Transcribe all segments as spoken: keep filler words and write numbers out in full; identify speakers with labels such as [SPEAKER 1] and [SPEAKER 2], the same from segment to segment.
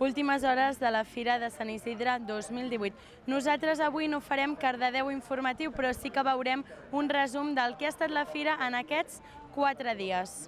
[SPEAKER 1] últimes hores de la Fira de Sant Isidre dos mil divuit. Nosaltres avui no farem Cardedeu informatiu, però sí que veurem un resum del que ha estat la Fira en aquests quatre dies.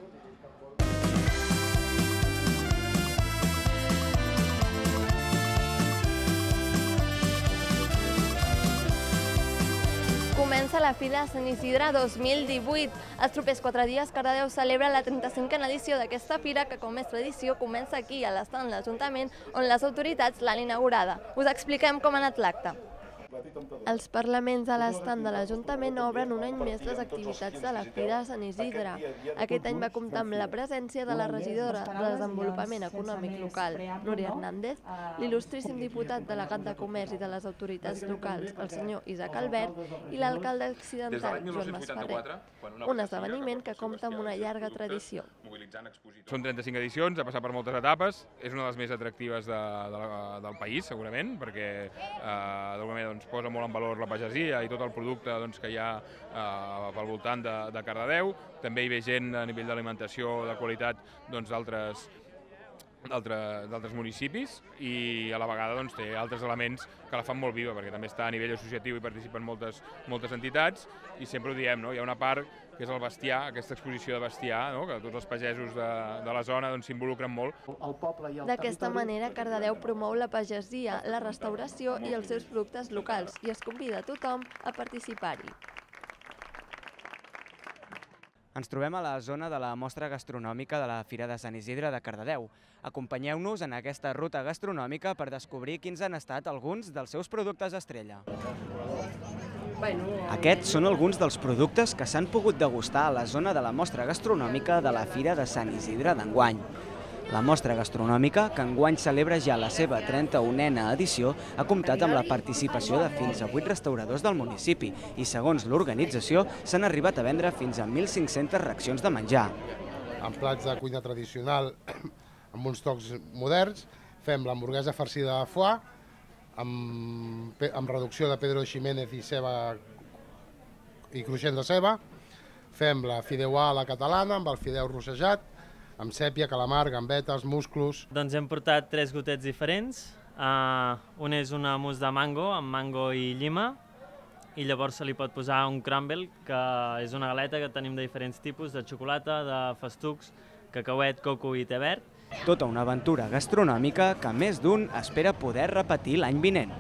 [SPEAKER 2] Comença la Fira de Sant Isidre dos mil divuit. Els propers quatre dies Cardedeu celebra la trenta-cinquena edició d'aquesta fira que, com és tradició, comença aquí a l'estand de l'Ajuntament, on les autoritats l'han inaugurada. Us expliquem com ha anat l'acte. Els parlaments a l'estand de l'Ajuntament obren un any més les activitats de la Fira de Sant Isidre. Aquest any va comptar amb la presència de la regidora de Desenvolupament Econòmic Local, Núria Hernández, l'il·lustríssim diputat delegat de Comerç i de les autoritats locals, el senyor Isaac Albert, i l'alcalde accidental, Joan Masferrer. Un esdeveniment que compta amb una llarga tradició.
[SPEAKER 3] Són trenta-cinc edicions, ha passat per moltes etapes, és una de les més atractives de, de la, del país, segurament, perquè eh, d'alguna manera doncs, posa molt en valor la pagesia i tot el producte doncs, que hi ha eh, pel voltant de, de Cardedeu. També hi ve gent a nivell d'alimentació de qualitat d'altres d'altres municipis i a la vegada doncs, té altres elements que la fan molt viva, perquè també està a nivell associatiu i participen moltes, moltes entitats, i sempre ho diem, no? Hi ha una part que és el bestiar, aquesta exposició de bestiar, no? Que tots els pagesos de, de la zona s'involucren molt.
[SPEAKER 2] D'aquesta manera, Cardedeu promou la pagesia, la restauració i els seus productes locals i es convida a tothom a participar-hi.
[SPEAKER 4] Ens trobem a la zona de la mostra gastronòmica de la Fira de Sant Isidre de Cardedeu. Acompanyeu-nos en aquesta ruta gastronòmica per descobrir quins han estat alguns dels seus productes estrella. Aquests són alguns dels productes que s'han pogut degustar a la zona de la mostra gastronòmica de la Fira de Sant Isidre d'enguany. La mostra gastronòmica, que enguany celebra ja la seva trenta-unena edició, ha comptat amb la participació de fins a vuit restauradors del municipi i, segons l'organització, s'han arribat a vendre fins a mil cinc-centes racions de menjar.
[SPEAKER 5] En plats de cuina tradicional, amb uns tocs moderns, fem l'hamburguesa farcida de foie, amb, amb reducció de Pedro Ximénez i ceba i cruixent de ceba, fem la fideuà a la catalana, amb el fideu rossejat, amb sèpia, calamar, gambetes, musclos.
[SPEAKER 6] Doncs hem portat tres gotets diferents. Uh, un és una mousse de mango, amb mango i llima, i llavors se li pot posar un crumble, que és una galeta que tenim de diferents tipus, de xocolata, de festucs, cacauet, coco i te verd.
[SPEAKER 4] Tota una aventura gastronòmica que més d'un espera poder repetir l'any vinent.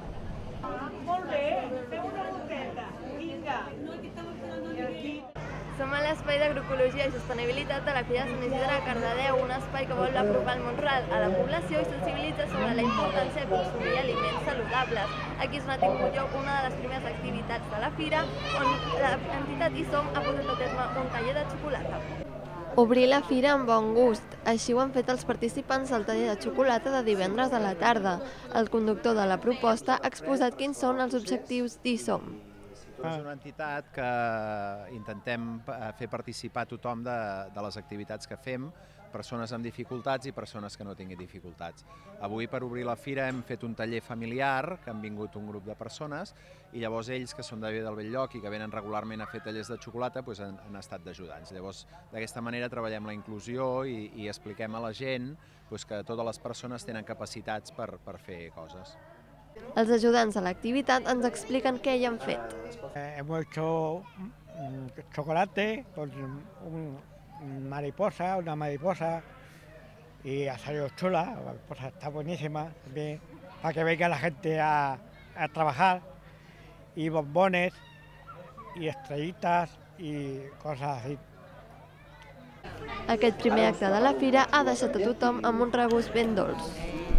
[SPEAKER 2] Som a l'espai d'agroecologia i sostenibilitat de la Fira de Sant Isidre de Cardedeu, un espai que vol apropar el món rural a la població i sensibilitza sobre la importància de consumir aliments saludables. Aquí és on ha tingut lloc una de les primeres activitats de la Fira, on l'entitat ISOM ha posat a terme un taller de xocolata. Obrir la fira amb bon gust. Així ho han fet els participants del taller de xocolata de divendres a la tarda. El conductor de la proposta ha exposat quins són els objectius d'ISOM.
[SPEAKER 7] És una entitat que intentem fer participar tothom de, de les activitats que fem, persones amb dificultats i persones que no tinguin dificultats. Avui, per obrir la fira, hem fet un taller familiar, que han vingut un grup de persones, i llavors ells, que són de del Belllloc i que venen regularment a fer tallers de xocolata, doncs han, han estat d'ajudants. Llavors, d'aquesta manera treballem la inclusió i, i expliquem a la gent doncs, que totes les persones tenen capacitats per, per fer coses.
[SPEAKER 2] Els ajudants a l'activitat ens expliquen què hi han fet.
[SPEAKER 8] Hemos hecho chocolate con un mariposa, una mariposa, y ha salido chula, la mariposa está buenísima, también, para que venga la gente a, a trabajar, y bombones, y estrellitas, y cosas así.
[SPEAKER 2] Aquest primer acte de la fira ha deixat a tothom amb un regust ben dolç.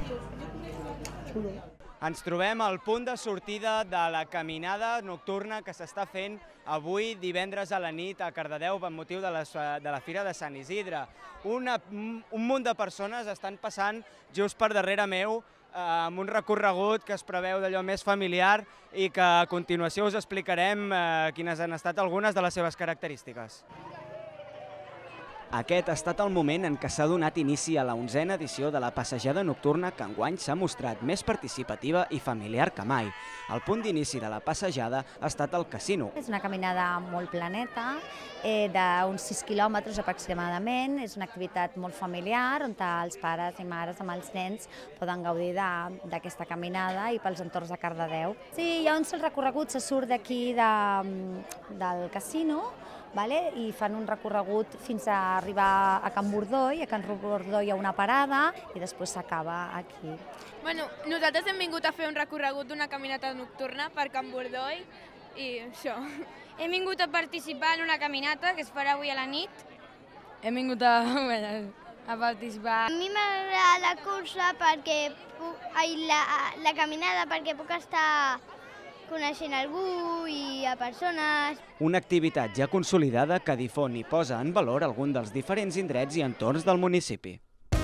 [SPEAKER 4] Ens trobem al punt de sortida de la caminada nocturna que s'està fent avui divendres a la nit a Cardedeu amb motiu de la, de la Fira de Sant Isidre. Una, un munt de persones estan passant just per darrere meu eh, amb un recorregut que es preveu d'allò més familiar i que a continuació us explicarem eh, quines han estat algunes de les seves característiques. Aquest ha estat el moment en què s'ha donat inici a la onzena edició de la passejada nocturna que enguany s'ha mostrat més participativa i familiar que mai. El punt d'inici de la passejada ha estat el casino.
[SPEAKER 9] És una caminada molt planeta, eh, d'uns sis quilòmetres aproximadament. És una activitat molt familiar on els pares i mares amb els nens poden gaudir d'aquesta caminada i pels entorns de Cardedeu. Sí, llavors el recorregut se surt d'aquí de, del casino, vale? I fan un recorregut fins a arribar a Can Bordoi. A Can Bordoi hi ha una parada i després s'acaba aquí.
[SPEAKER 10] Bueno, nosaltres hem vingut a fer un recorregut d'una caminata nocturna per Can Bordoi i això.
[SPEAKER 11] Hem vingut a participar en una caminata que es farà avui a la nit.
[SPEAKER 1] Hem vingut a, a participar.
[SPEAKER 12] A mi m'agrada la cursa perquè puc, ai, la, la caminada perquè puc estar coneixent algú i a persones.
[SPEAKER 4] Una activitat ja consolidada que difon i posa en valor algun dels diferents indrets i entorns del municipi.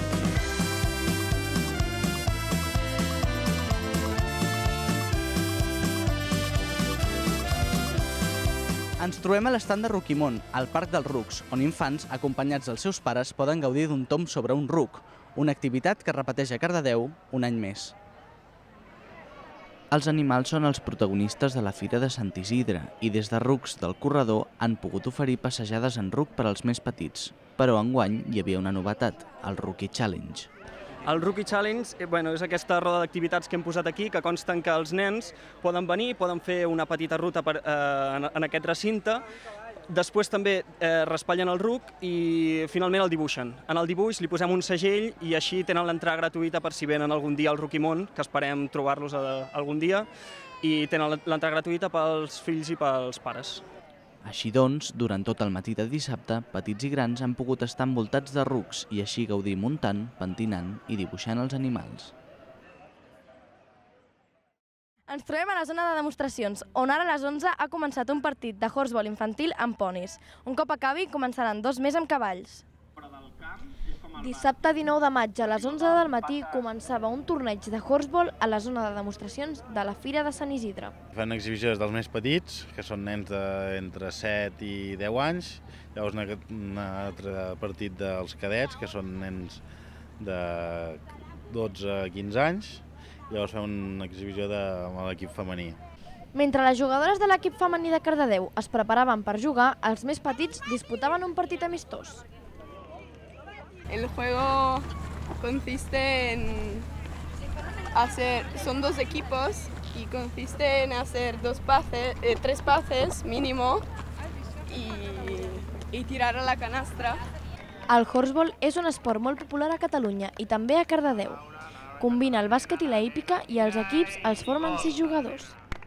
[SPEAKER 13] Ens trobem a l'estand de Ruquimon, al Parc dels Rucs, on infants, acompanyats dels seus pares, poden gaudir d'un tomb sobre un ruc, una activitat que es repeteix a Cardedeu un any més. Els animals són els protagonistes de la Fira de Sant Isidre i des de rucs del corredor han pogut oferir passejades en ruc per als més petits. Però enguany hi havia una novetat, el Rookie Challenge.
[SPEAKER 14] El Rookie Challenge eh, bueno, és aquesta roda d'activitats que hem posat aquí, que consten que els nens poden venir, poden fer una petita ruta per, eh, en, en aquest recinte. Després també eh, raspallen el ruc i finalment el dibuixen. En el dibuix li posem un segell i així tenen l'entrada gratuïta per si venen algun dia al Ruquimon, que esperem trobar-los algun dia, i tenen l'entrada gratuïta pels fills i pels pares.
[SPEAKER 13] Així doncs, durant tot el matí de dissabte, petits i grans han pogut estar envoltats de rucs i així gaudir muntant, pentinant i dibuixant els animals.
[SPEAKER 2] Ens trobem a la zona de demostracions, on ara a les onze ha començat un partit de horseball infantil amb ponis. Un cop acabi, començaran dos més amb cavalls. Dissabte dinou de maig a les onze del matí començava un torneig de horseball a la zona de demostracions de la Fira de Sant Isidre.
[SPEAKER 15] Fan exhibicions dels més petits, que són nens d'entre set i deu anys, llavors un altre partit dels cadets, que són nens de dotze a quinze anys, llavors fem una exhibició de l'equip femení.
[SPEAKER 2] Mentre les jugadores de l'equip femení de Cardedeu es preparaven per jugar, els més petits disputaven un partit amistós.
[SPEAKER 10] El juego consiste en hacer, son dos equipos y consiste en hacer dos pases, eh, tres pases mínimo y, y tirar a la canastra.
[SPEAKER 2] El horseball és un esport molt popular a Catalunya i també a Cardedeu. Combina el bàsquet i la hípica i els equips els formen sis jugadors.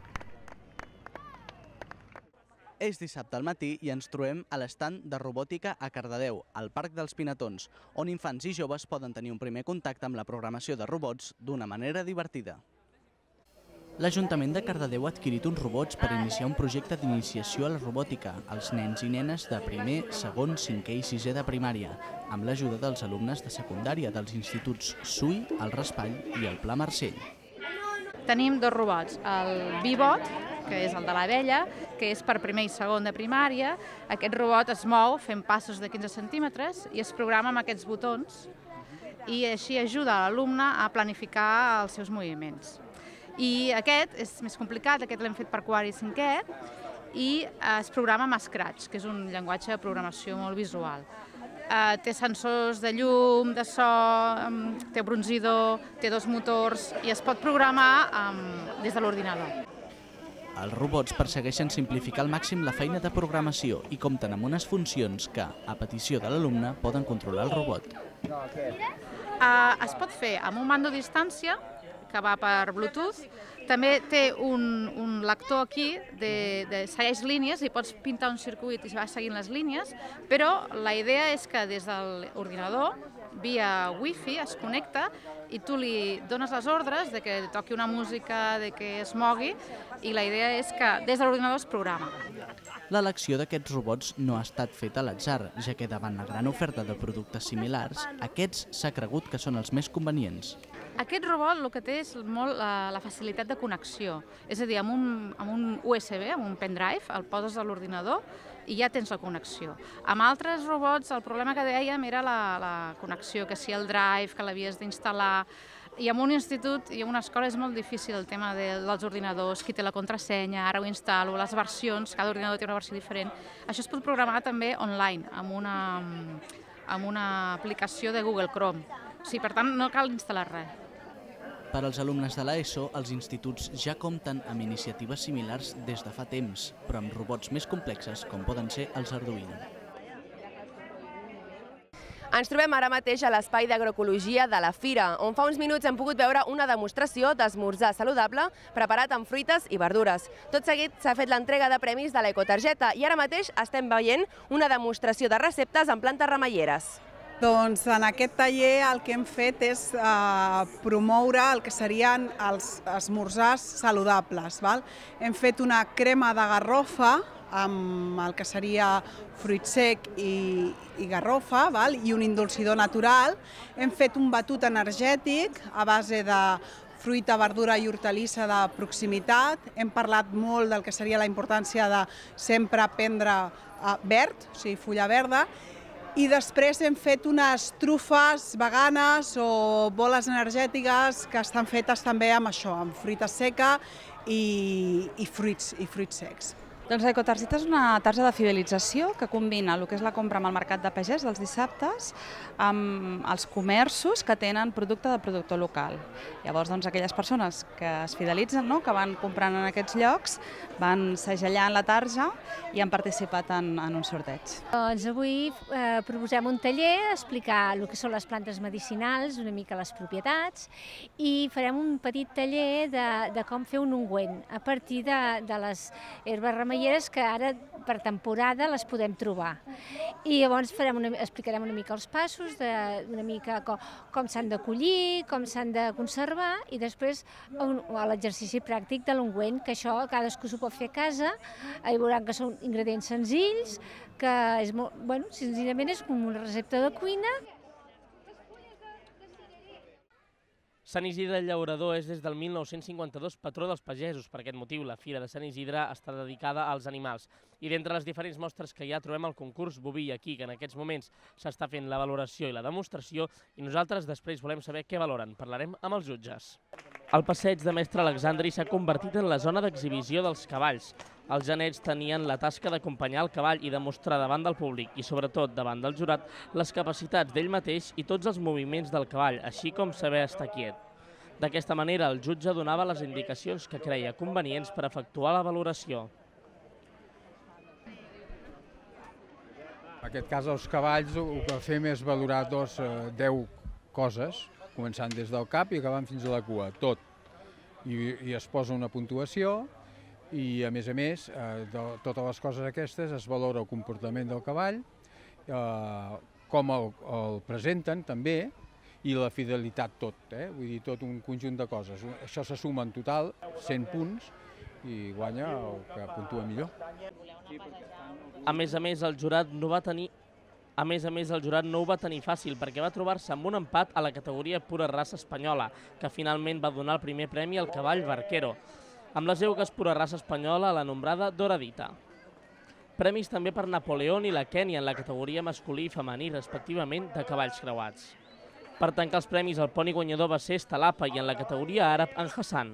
[SPEAKER 13] És dissabte al matí i ens trobem a l'estand de robòtica a Cardedeu, al Parc dels Pinatons, on infants i joves poden tenir un primer contacte amb la programació de robots d'una manera divertida. L'Ajuntament de Cardedeu ha adquirit uns robots per iniciar un projecte d'iniciació a la robòtica als nens i nenes de primer, segon, cinquè i sisè de primària, amb l'ajuda dels alumnes de secundària dels instituts S U I, el Raspall i el Pla Marcell.
[SPEAKER 16] Tenim dos robots, el Bibot, que és el de l'abella, que és per primer i segon de primària. Aquest robot es mou fent passos de quinze centímetres i es programa amb aquests botons i així ajuda l'alumne a planificar els seus moviments. I aquest és més complicat, aquest l'hem fet per quart i cinquè i es programa amb Scratch, que és un llenguatge de programació molt visual. Té sensors de llum, de so, té bronzidor, té dos motors i es pot programar des de l'ordinador.
[SPEAKER 13] Els robots persegueixen simplificar al màxim la feina de programació i compten amb unes funcions que, a petició de l'alumne, poden controlar el robot.
[SPEAKER 16] Es pot fer amb un mando a distància, que va per Bluetooth. També té un, un lector aquí, de, de segueix línies i pots pintar un circuit i va seguint les línies, però la idea és que des de l'ordinador, via wifi, es connecta i tu li dones les ordres de que toqui una música, de que es mogui, i la idea és que des de l'ordinador es programa.
[SPEAKER 13] L'elecció d'aquests robots no ha estat feta a l'atzar, ja que davant la gran oferta de productes similars, aquests s'ha cregut que són els més convenients.
[SPEAKER 16] Aquest robot el que té és molt la, la facilitat de connexió. És a dir, amb un, amb un U S B, amb un pendrive, el poses a l'ordinador i ja tens la connexió. Amb altres robots el problema que dèiem era la, la connexió, que si el drive, que l'havies d'instal·lar. I en un institut i en una escola és molt difícil el tema de, dels ordinadors, qui té la contrasenya, ara ho instal·lo, les versions, cada ordinador té una versió diferent. Això es pot programar també online, amb una, amb una aplicació de Google Chrome. O sigui, per tant, no cal instal·lar res.
[SPEAKER 13] Per als alumnes de l'ESO, els instituts ja compten amb iniciatives similars des de fa temps, però amb robots més complexes com poden ser els Arduino.
[SPEAKER 17] Ens trobem ara mateix a l'espai d'agroecologia de la Fira, on fa uns minuts hem pogut veure una demostració d'esmorzar saludable preparat amb fruites i verdures. Tot seguit s'ha fet l'entrega de premis de l'ecotargeta i ara mateix estem veient una demostració de receptes en plantes remeieres.
[SPEAKER 18] Doncs en aquest taller el que hem fet és eh, promoure el que serien els esmorzars saludables. Val? Hem fet una crema de garrofa amb el que seria fruit sec i, i garrofa, val? I un indolcidor natural. Hem fet un batut energètic a base de fruita, verdura i hortalissa de proximitat. Hem parlat molt del que seria la importància de sempre prendre eh, verd, o sigui, fulla verda. I després hem fet unes trufes veganes o boles energètiques que estan fetes també amb això, amb fruita seca i, i, fruits, i fruits secs.
[SPEAKER 19] Doncs l'ecotargeta és una tarja de fidelització que combina el que és la compra amb el mercat de pagès dels dissabtes amb els comerços que tenen producte de productor local. Llavors, doncs, aquelles persones que es fidelitzen, no?, que van comprant en aquests llocs, van segellant la tarja i han participat en, en un sorteig.
[SPEAKER 20] Doncs avui eh, proposem un taller, explicar el que són les plantes medicinals, una mica les propietats, i farem un petit taller de, de com fer un ungüent a partir de, de les herbes remeieres que ara per temporada les podem trobar. I llavors farem una, explicarem una mica els passos, de, una mica com, com s'han de collir, com s'han de conservar i després l'exercici pràctic de l'ungüent, que això cadascú s'ho pot fer a casa, hi veuran que són ingredients senzills, que és molt, bueno, senzillament és com una recepta de cuina.
[SPEAKER 21] Sant Isidre Llaurador és des del mil nou-cents cinquanta-dos patró dels pagesos. Per aquest motiu, la Fira de Sant Isidre està dedicada als animals. I d'entre les diferents mostres que hi ha trobem el concurs boví aquí, que en aquests moments s'està fent la valoració i la demostració, i nosaltres després volem saber què valoren. Parlarem amb els jutges. El passeig de Mestre Alexandri s'ha convertit en la zona d'exhibició dels cavalls. Els genets tenien la tasca d'acompanyar el cavall i demostrar davant del públic i sobretot davant del jurat les capacitats d'ell mateix i tots els moviments del cavall, així com saber estar quiet. D'aquesta manera, el jutge donava les indicacions que creia convenients per efectuar la valoració.
[SPEAKER 22] En aquest cas, els cavalls, el que fem és valorar dos, eh, deu coses, començant des del cap i acabant fins a la cua, tot. I, i es posa una puntuació i, a més a més, eh, de totes les coses aquestes es valora el comportament del cavall, eh, com el, el presenten també, i la fidelitat tot, eh? Vull dir, tot un conjunt de coses. Això se suma en total cent punts i guanya el que puntua millor.
[SPEAKER 21] A més a més, el jurat no va tenir A més a més, el jurat no ho va tenir fàcil perquè va trobar-se amb un empat a la categoria pura raça espanyola, que finalment va donar el primer premi al cavall Barquero, amb les eugues pura raça espanyola a la nombrada Doradita. Premis també per Napoleón i la Kènia en la categoria masculí i femení, respectivament, de cavalls creuats. Per tancar els premis, el poni guanyador va ser Estalapa i en la categoria àrab, en Hassan.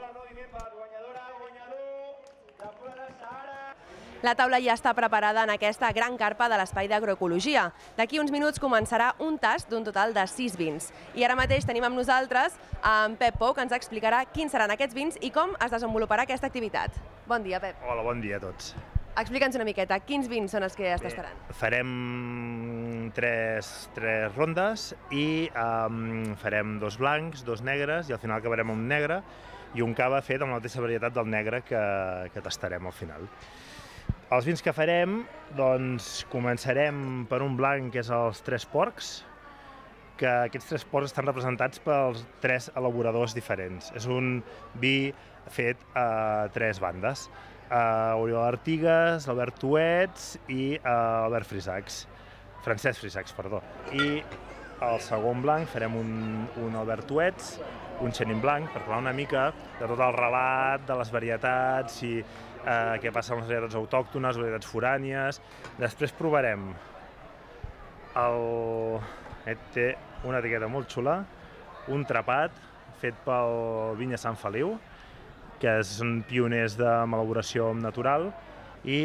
[SPEAKER 17] La taula ja està preparada en aquesta gran carpa de l'espai d'agroecologia. D'aquí uns minuts començarà un tast d'un total de sis vins. I ara mateix tenim amb nosaltres en Pep Pou, que ens explicarà quins seran aquests vins i com es desenvoluparà aquesta activitat. Bon dia, Pep.
[SPEAKER 23] Hola, bon dia a tots.
[SPEAKER 17] Explica'ns una miqueta, quins vins són els que es tastaran?
[SPEAKER 23] Farem tres, tres rondes i um, farem dos blancs, dos negres i al final acabarem amb un negre i un cava fet amb la mateixa varietat del negre que, que tastarem al final. Els vins que farem, doncs començarem per un blanc que és els Tres Porcs, que aquests tres porcs estan representats pels tres elaboradors diferents. És un vi fet a tres bandes. Uh, Oriol Artigas, Albert Tuets i uh, Albert Frisacs, Francesc Frisacs, perdó. I al segon blanc farem un, un Albertuets, un Chenin blanc, per parlar una mica de tot el relat, de les varietats, i eh, què passa amb les varietats autòctones, varietats forànies. Després provarem el... té una etiqueta molt xula, un trapat fet pel Vinya Sant Feliu, que són pioners de malaboració natural, i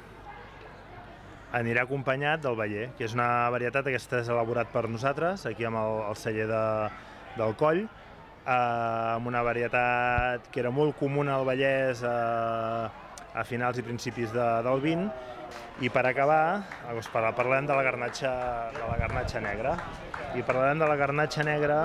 [SPEAKER 23] anirà acompanyat del Baller, que és una varietat que és elaborat per nosaltres, aquí amb el, el celler de, del Coll, eh, amb una varietat que era molt comuna al Vallès eh, a finals i principis de, del vint, i per acabar doncs, parlem de la garnatxa, de la garnatxa negra. I parlarem de la garnatxa negra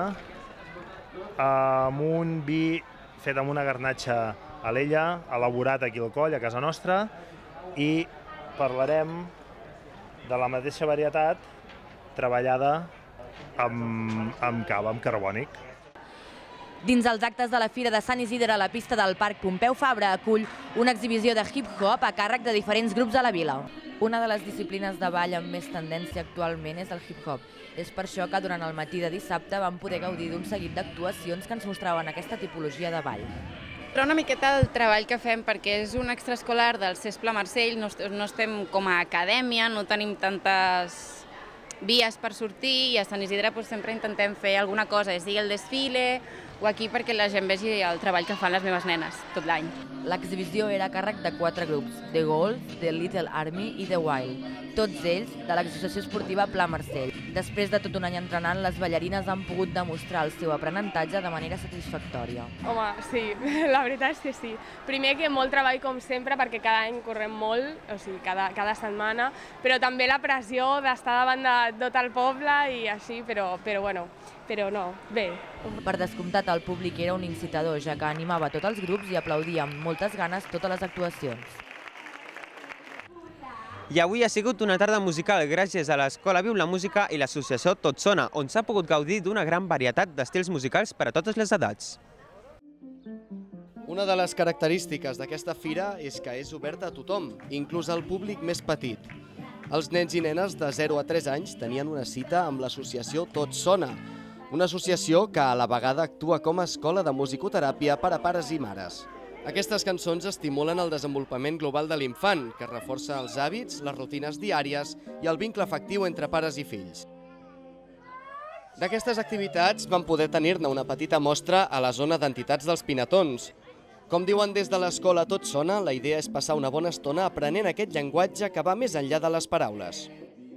[SPEAKER 23] amb un vi fet amb una garnatxa a l'ella, elaborat aquí al Coll, a casa nostra, i parlarem de la mateixa varietat treballada amb, amb cava, amb carbònic.
[SPEAKER 3] Dins els actes de la Fira de Sant Isidre, la pista del Parc Pompeu Fabra acull una exhibició de hip-hop a càrrec de diferents grups a la vila. Una de les disciplines de ball amb més tendència actualment és el hip-hop. És per això que durant el matí de dissabte vam poder gaudir d'un seguit d'actuacions que ens mostraven aquesta tipologia de ball.
[SPEAKER 5] Però una miqueta el treball que fem, perquè és un extraescolar del CESPLA Marcell, no, no estem com a acadèmia, no tenim tantes vies per sortir, i a Sant Isidre doncs, sempre intentem fer alguna cosa, sigui el desfile o aquí perquè la gent vegi el treball que fan les meves nenes tot l'any.
[SPEAKER 3] L'exhibició era a càrrec de quatre grups, The Gold, The Little Army i The Wild, tots ells de l'Associació Esportiva Pla Marcell. Després de tot un any entrenant, les ballarines han pogut demostrar el seu aprenentatge de manera satisfactòria.
[SPEAKER 10] Home, sí, la veritat és que sí. Primer que molt treball com sempre, perquè cada any correm molt, o sigui, cada, cada setmana, però també la pressió d'estar davant de tot el poble i així, però, però bueno, però no, bé.
[SPEAKER 3] Per descomptat, el públic era un incitador, ja que animava tots els grups i aplaudia amb moltes ganes totes les actuacions.
[SPEAKER 6] I avui ha sigut una tarda musical gràcies a l'Escola Viu la Música i l'associació Tot Sona, on s'ha pogut gaudir d'una gran varietat d'estils musicals per a totes les edats.
[SPEAKER 24] Una de les característiques d'aquesta fira és que és oberta a tothom, inclús al públic més petit. Els nens i nenes de zero a tres anys tenien una cita amb l'associació Tot Sona, una associació que a la vegada actua com a escola de musicoteràpia per a pares i mares. Aquestes cançons estimulen el desenvolupament global de l'infant, que reforça els hàbits, les rutines diàries i el vincle afectiu entre pares i fills. D'aquestes activitats vam poder tenir-ne una petita mostra a la zona d'entitats dels Pinatons. Com diuen des de l'escola Tot Sona, la idea és passar una bona estona aprenent aquest llenguatge que va més enllà de les paraules.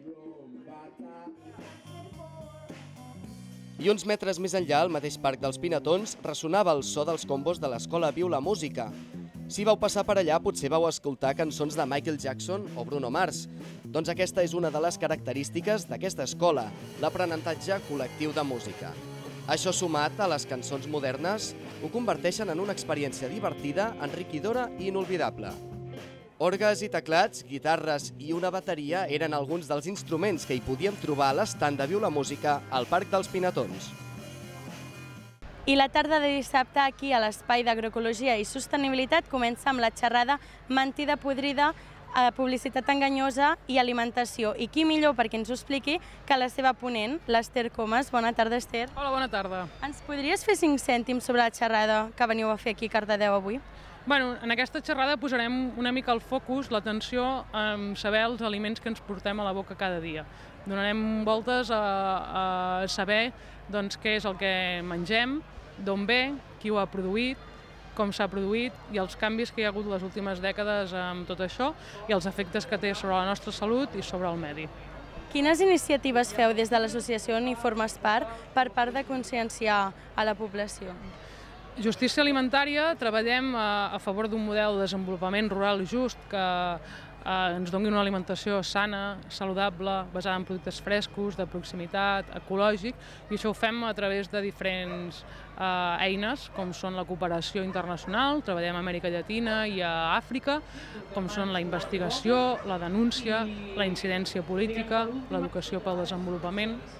[SPEAKER 24] I uns metres més enllà, al mateix parc dels Pinatons, ressonava el so dels combos de l'Escola Viu la Música. Si vau passar per allà, potser vau escoltar cançons de Michael Jackson o Bruno Mars. Doncs aquesta és una de les característiques d'aquesta escola, l'aprenentatge col·lectiu de música. Això sumat a les cançons modernes ho converteixen en una experiència divertida, enriquidora i inolvidable. Orgues i teclats, guitarres i una bateria eren alguns dels instruments que hi podíem trobar a l'estand de Viu la Música al Parc dels Pinatons.
[SPEAKER 1] I la tarda de dissabte aquí a l'Espai d'Agroecologia i Sostenibilitat comença amb la xerrada Mentida podrida, publicitat enganyosa i alimentació. I qui millor perquè ens ho expliqui que la seva ponent, l'Ester Comas. Bona tarda, Ester.
[SPEAKER 25] Hola, bona tarda.
[SPEAKER 1] Ens podries fer cinc cèntims sobre la xerrada que veniu a fer aquí a Cardedeu avui?
[SPEAKER 25] Bueno, en aquesta xerrada posarem una mica el focus, l'atenció en saber els aliments que ens portem a la boca cada dia. Donarem voltes a, a saber doncs, què és el que mengem, d'on ve, qui ho ha produït, com s'ha produït i els canvis que hi ha hagut les últimes dècades amb tot això i els efectes que té sobre la nostra salut i sobre el medi.
[SPEAKER 1] Quines iniciatives feu des de l'associació on hi formes part per part de conscienciar a la població?
[SPEAKER 25] Justícia alimentària, treballem a, a favor d'un model de desenvolupament rural just que eh, ens doni una alimentació sana, saludable, basada en productes frescos, de proximitat, ecològic, i això ho fem a través de diferents eh, eines, com són la cooperació internacional, treballem a Amèrica Llatina i a Àfrica, com són la investigació, la denúncia, la incidència política, l'educació pel desenvolupament.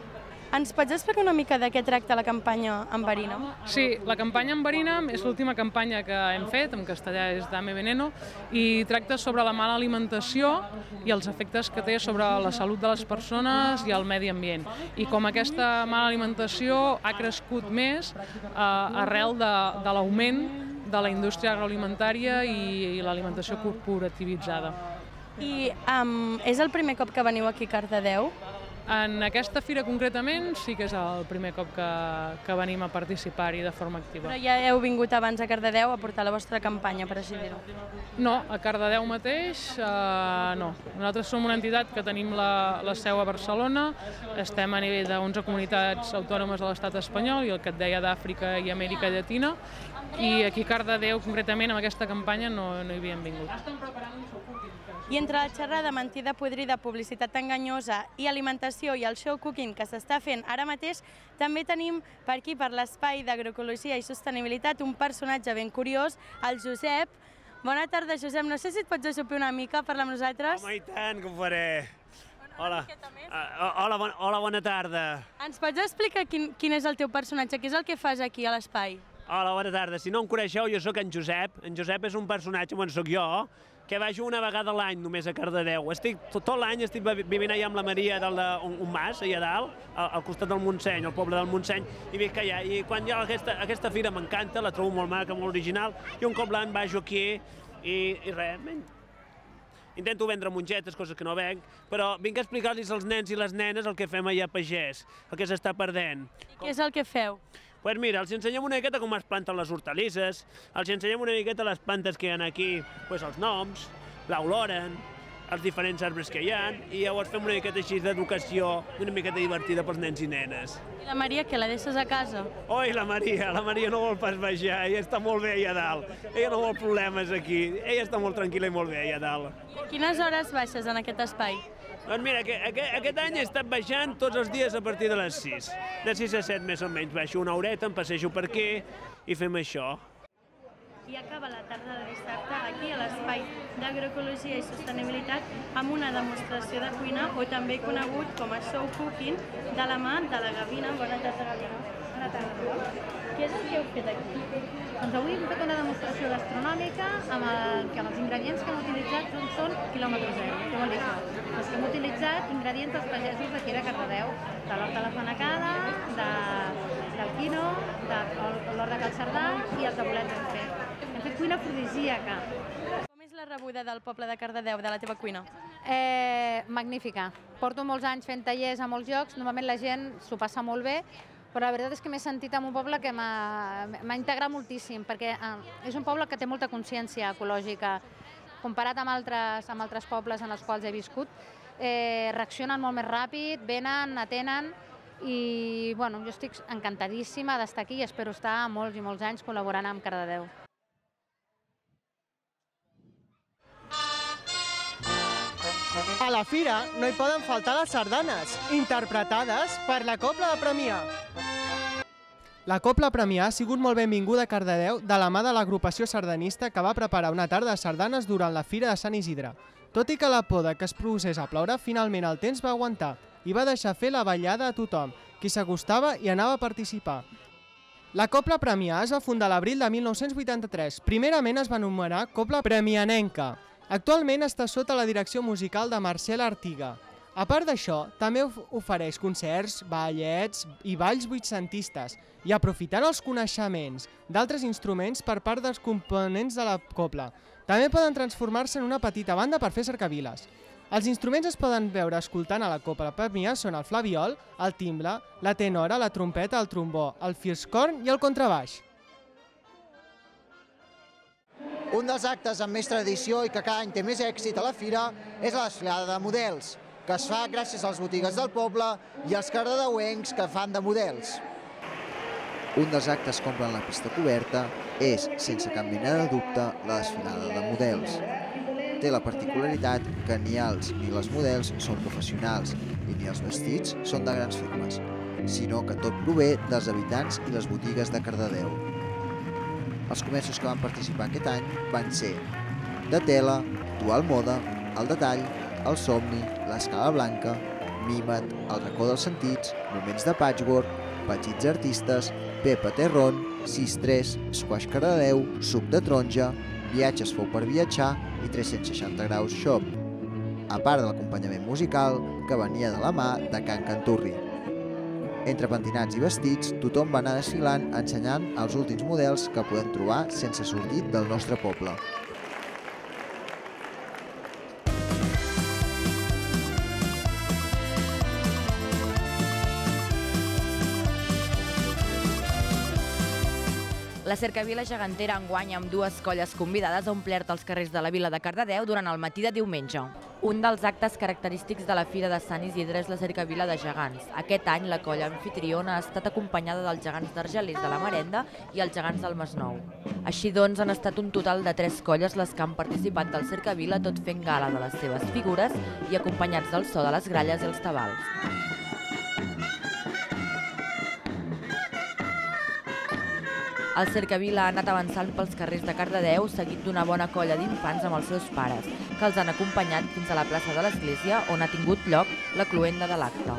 [SPEAKER 1] Ens pots explicar una mica de què tracta la campanya Enverina'm?
[SPEAKER 25] Sí, la campanya Enverina'm és l'última campanya que hem fet, en castellà és Dame Veneno, i tracta sobre la mala alimentació i els efectes que té sobre la salut de les persones i el medi ambient. I com aquesta mala alimentació ha crescut més eh, arrel de, de l'augment de la indústria agroalimentària i, i l'alimentació corporativitzada.
[SPEAKER 1] I um, és el primer cop que veniu aquí a Cardedeu?
[SPEAKER 25] En aquesta fira concretament sí que és el primer cop que, que venim a participar-hi de forma activa.
[SPEAKER 1] Però ja heu vingut abans a Cardedeu a portar la vostra campanya, per així dir-ho?
[SPEAKER 25] No, a Cardedeu mateix eh, no. Nosaltres som una entitat que tenim la, la seu a Barcelona, estem a nivell d'onze comunitats autònomes de l'estat espanyol i el que et deia d'Àfrica i Amèrica Llatina, i aquí a Cardedeu concretament amb aquesta campanya no, no hi havíem vingut.
[SPEAKER 1] I entre la xerrada, mentida podrida, publicitat enganyosa i alimentació i el show cooking que s'està fent ara mateix, també tenim per aquí, per l'espai d'agroecologia i sostenibilitat, un personatge ben curiós, el Josep. Bona tarda, Josep. No sé si et pots ajupir una mica a parlar amb nosaltres.
[SPEAKER 7] Home, i tant, que ho faré. Hola. Uh, hola, bon, hola, bona tarda.
[SPEAKER 1] Ens pots explicar quin, quin és el teu personatge? Què és el que fas aquí a l'espai?
[SPEAKER 7] Hola, bona tarda. Si no em coneixeu, jo sóc en Josep. En Josep és un personatge, bueno, sóc jo, que vaig una vegada a l'any només a Cardedeu. Estic, tot, tot l'any estic vivint allà amb la Maria, del, de, un, un mas allà dalt, al, al costat del Montseny, al poble del Montseny, i visc allà. I quan hi ha aquesta, aquesta fira m'encanta, la trobo molt maca, molt original, i un cop l'any vaig aquí i, i res, intento vendre mongetes, coses que no venc, però vinc a explicar-los als nens i les nenes el que fem allà a Pagès, el que s'està perdent.
[SPEAKER 1] I què és el que feu?
[SPEAKER 7] Doncs pues mira, els ensenyem una miqueta com es planten les hortalisses, els ensenyem una miqueta les plantes que hi ha aquí, pues els noms, l'oloren, els diferents arbres que hi ha, i llavors fem una miqueta així d'educació, una miqueta divertida pels nens i nenes.
[SPEAKER 1] I la Maria, que la deixes a casa?
[SPEAKER 7] Oi, la Maria, la Maria no vol pas baixar, ella està molt bé allà dalt, ella no vol problemes aquí, ella està molt tranquil·la i molt bé allà dalt.
[SPEAKER 1] I a quines hores baixes en aquest espai?
[SPEAKER 7] Doncs mira, aquest, aquest any he estat baixant tots els dies a partir de les sis. De sis a set més o menys. Baixo una horeta, em passejo per aquí i fem això.
[SPEAKER 1] I acaba la tarda de dissabte aquí a l'espai d'agroecologia i sostenibilitat amb una demostració de cuina, o també conegut com a show cooking, de la mà de la Gavina. Bona tarda, Gavina.
[SPEAKER 8] Bona tarda.
[SPEAKER 1] Què és el que heu fet aquí?
[SPEAKER 8] Doncs avui hem fet una demostració gastronòmica amb el que els ingredients que hem utilitzat són, són quilòmetre zero. Què vol dir això? Doncs que hem utilitzat ingredients dels pagesos d'aquí de Cardedeu, de l'hort de la Fanacada, de, del quino, de l'hort de Cal Cerdà i els de bolets hem fet. Hem fet cuina afrodisíaca.
[SPEAKER 1] Com és la rebuda del poble de Cardedeu, de la teva cuina?
[SPEAKER 8] Eh, magnífica. Porto molts anys fent tallers a molts llocs, normalment la gent s'ho passa molt bé, però la veritat és que m'he sentit en un poble que m'ha integrat moltíssim, perquè és un poble que té molta consciència ecològica. Comparat amb altres, amb altres pobles en els quals he viscut, eh, reaccionen molt més ràpid, venen, atenen, i bueno, jo estic encantadíssima d'estar aquí i espero estar molts i molts anys col·laborant amb Cardedeu.
[SPEAKER 9] A la fira no hi poden faltar les sardanes, interpretades per la Cobla de Premià. La Cobla Premià ha sigut molt benvinguda a Cardedeu de la mà de l'agrupació sardanista que va preparar una tarda de sardanes durant la Fira de Sant Isidre. Tot i que la por de que es procés a ploure, finalment el temps va aguantar i va deixar fer la ballada a tothom, qui s'acostava i anava a participar. La Cobla Premià es va fundar a l'abril de mil nou-cents vuitanta-tres. Primerament es va anomenar Cobla Premianenca. Actualment està sota la direcció musical de Marcel Artiga. A part d'això, també ofereix concerts, ballets i balls vuitcentistes i aprofitant els coneixements d'altres instruments per part dels components de la cobla. També poden transformar-se en una petita banda per fer cercaviles. Els instruments es poden veure escoltant a la Cobla Premià són el flabiol, el timbre, la tenora, la trompeta, el trombó, el fliscorn i el contrabaix.
[SPEAKER 11] Un dels actes amb més tradició i que cada any té més èxit a la fira és la desfilada de models, que es fa gràcies als botigues del poble i als cardedeuencs que fan de models.
[SPEAKER 12] Un dels actes que omplen la pista coberta és, sense cap mena de dubte, la desfilada de models. Té la particularitat que ni els ni les models són professionals i ni els vestits són de grans firmes, sinó que tot prové dels habitants i les botigues de Cardedeu. Els comerços que van participar aquest any van ser De Tela, Dual Moda, El Detall, El Somni, l'Escala Blanca, Mima't, El racó dels sentits, Moments de patchwork, Petits artistes, Pepa Terrón, sis tres, Squash Cardedeu, Suc de taronja, Viatges fou per viatjar i tres-cents seixanta graus shop, a part de l'acompanyament musical que venia de la mà de Can Canturri. Entre pentinats i vestits, tothom va anar desfilant ensenyant els últims models que podem trobar sense sortir del nostre poble.
[SPEAKER 3] La cercavila gegantera enguany amb dues colles convidades ha omplert els carrers de la vila de Cardedeu durant el matí de diumenge. Un dels actes característics de la Fira de Sant Isidre és la cercavila de gegants. Aquest any la colla anfitriona ha estat acompanyada dels gegants d'Argelers de la Marenda i els gegants del Masnou. Així doncs, han estat un total de tres colles les que han participat del cercavila, tot fent gala de les seves figures i acompanyats del so de les gralles i els tabals. El cercavila ha anat avançant pels carrers de Cardedeu, seguit d'una bona colla d'infants amb els seus pares, que els han acompanyat fins a la plaça de l'Església, on ha tingut lloc la cloenda de l'acte.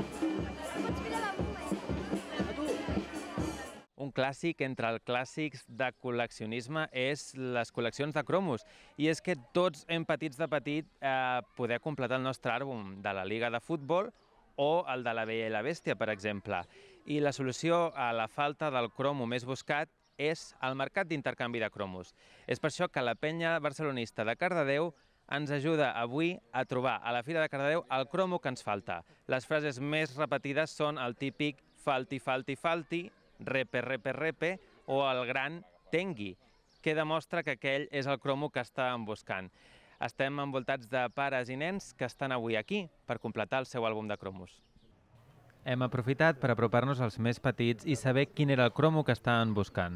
[SPEAKER 2] Un clàssic entre els clàssics de col·leccionisme és les col·leccions de cromos. I és que tots hem patits de petit eh, poder completar el nostre àlbum de la Lliga de Futbol o el de la Bella i la Bèstia, per exemple. I la solució a la falta del cromo més buscat és el mercat d'intercanvi de cromos. És per això que la penya barcelonista de Cardedeu ens ajuda avui a trobar a la Fira de Cardedeu el cromo que ens falta. Les frases més repetides són el típic falti, falti, falti, repe, repe, repe o el gran tengui, que demostra que aquell és el cromo que estàvem buscant. Estem envoltats de pares i nens que estan avui aquí per completar el seu àlbum de cromos. Hem aprofitat per apropar-nos als més petits i saber quin era el cromo que estaven buscant.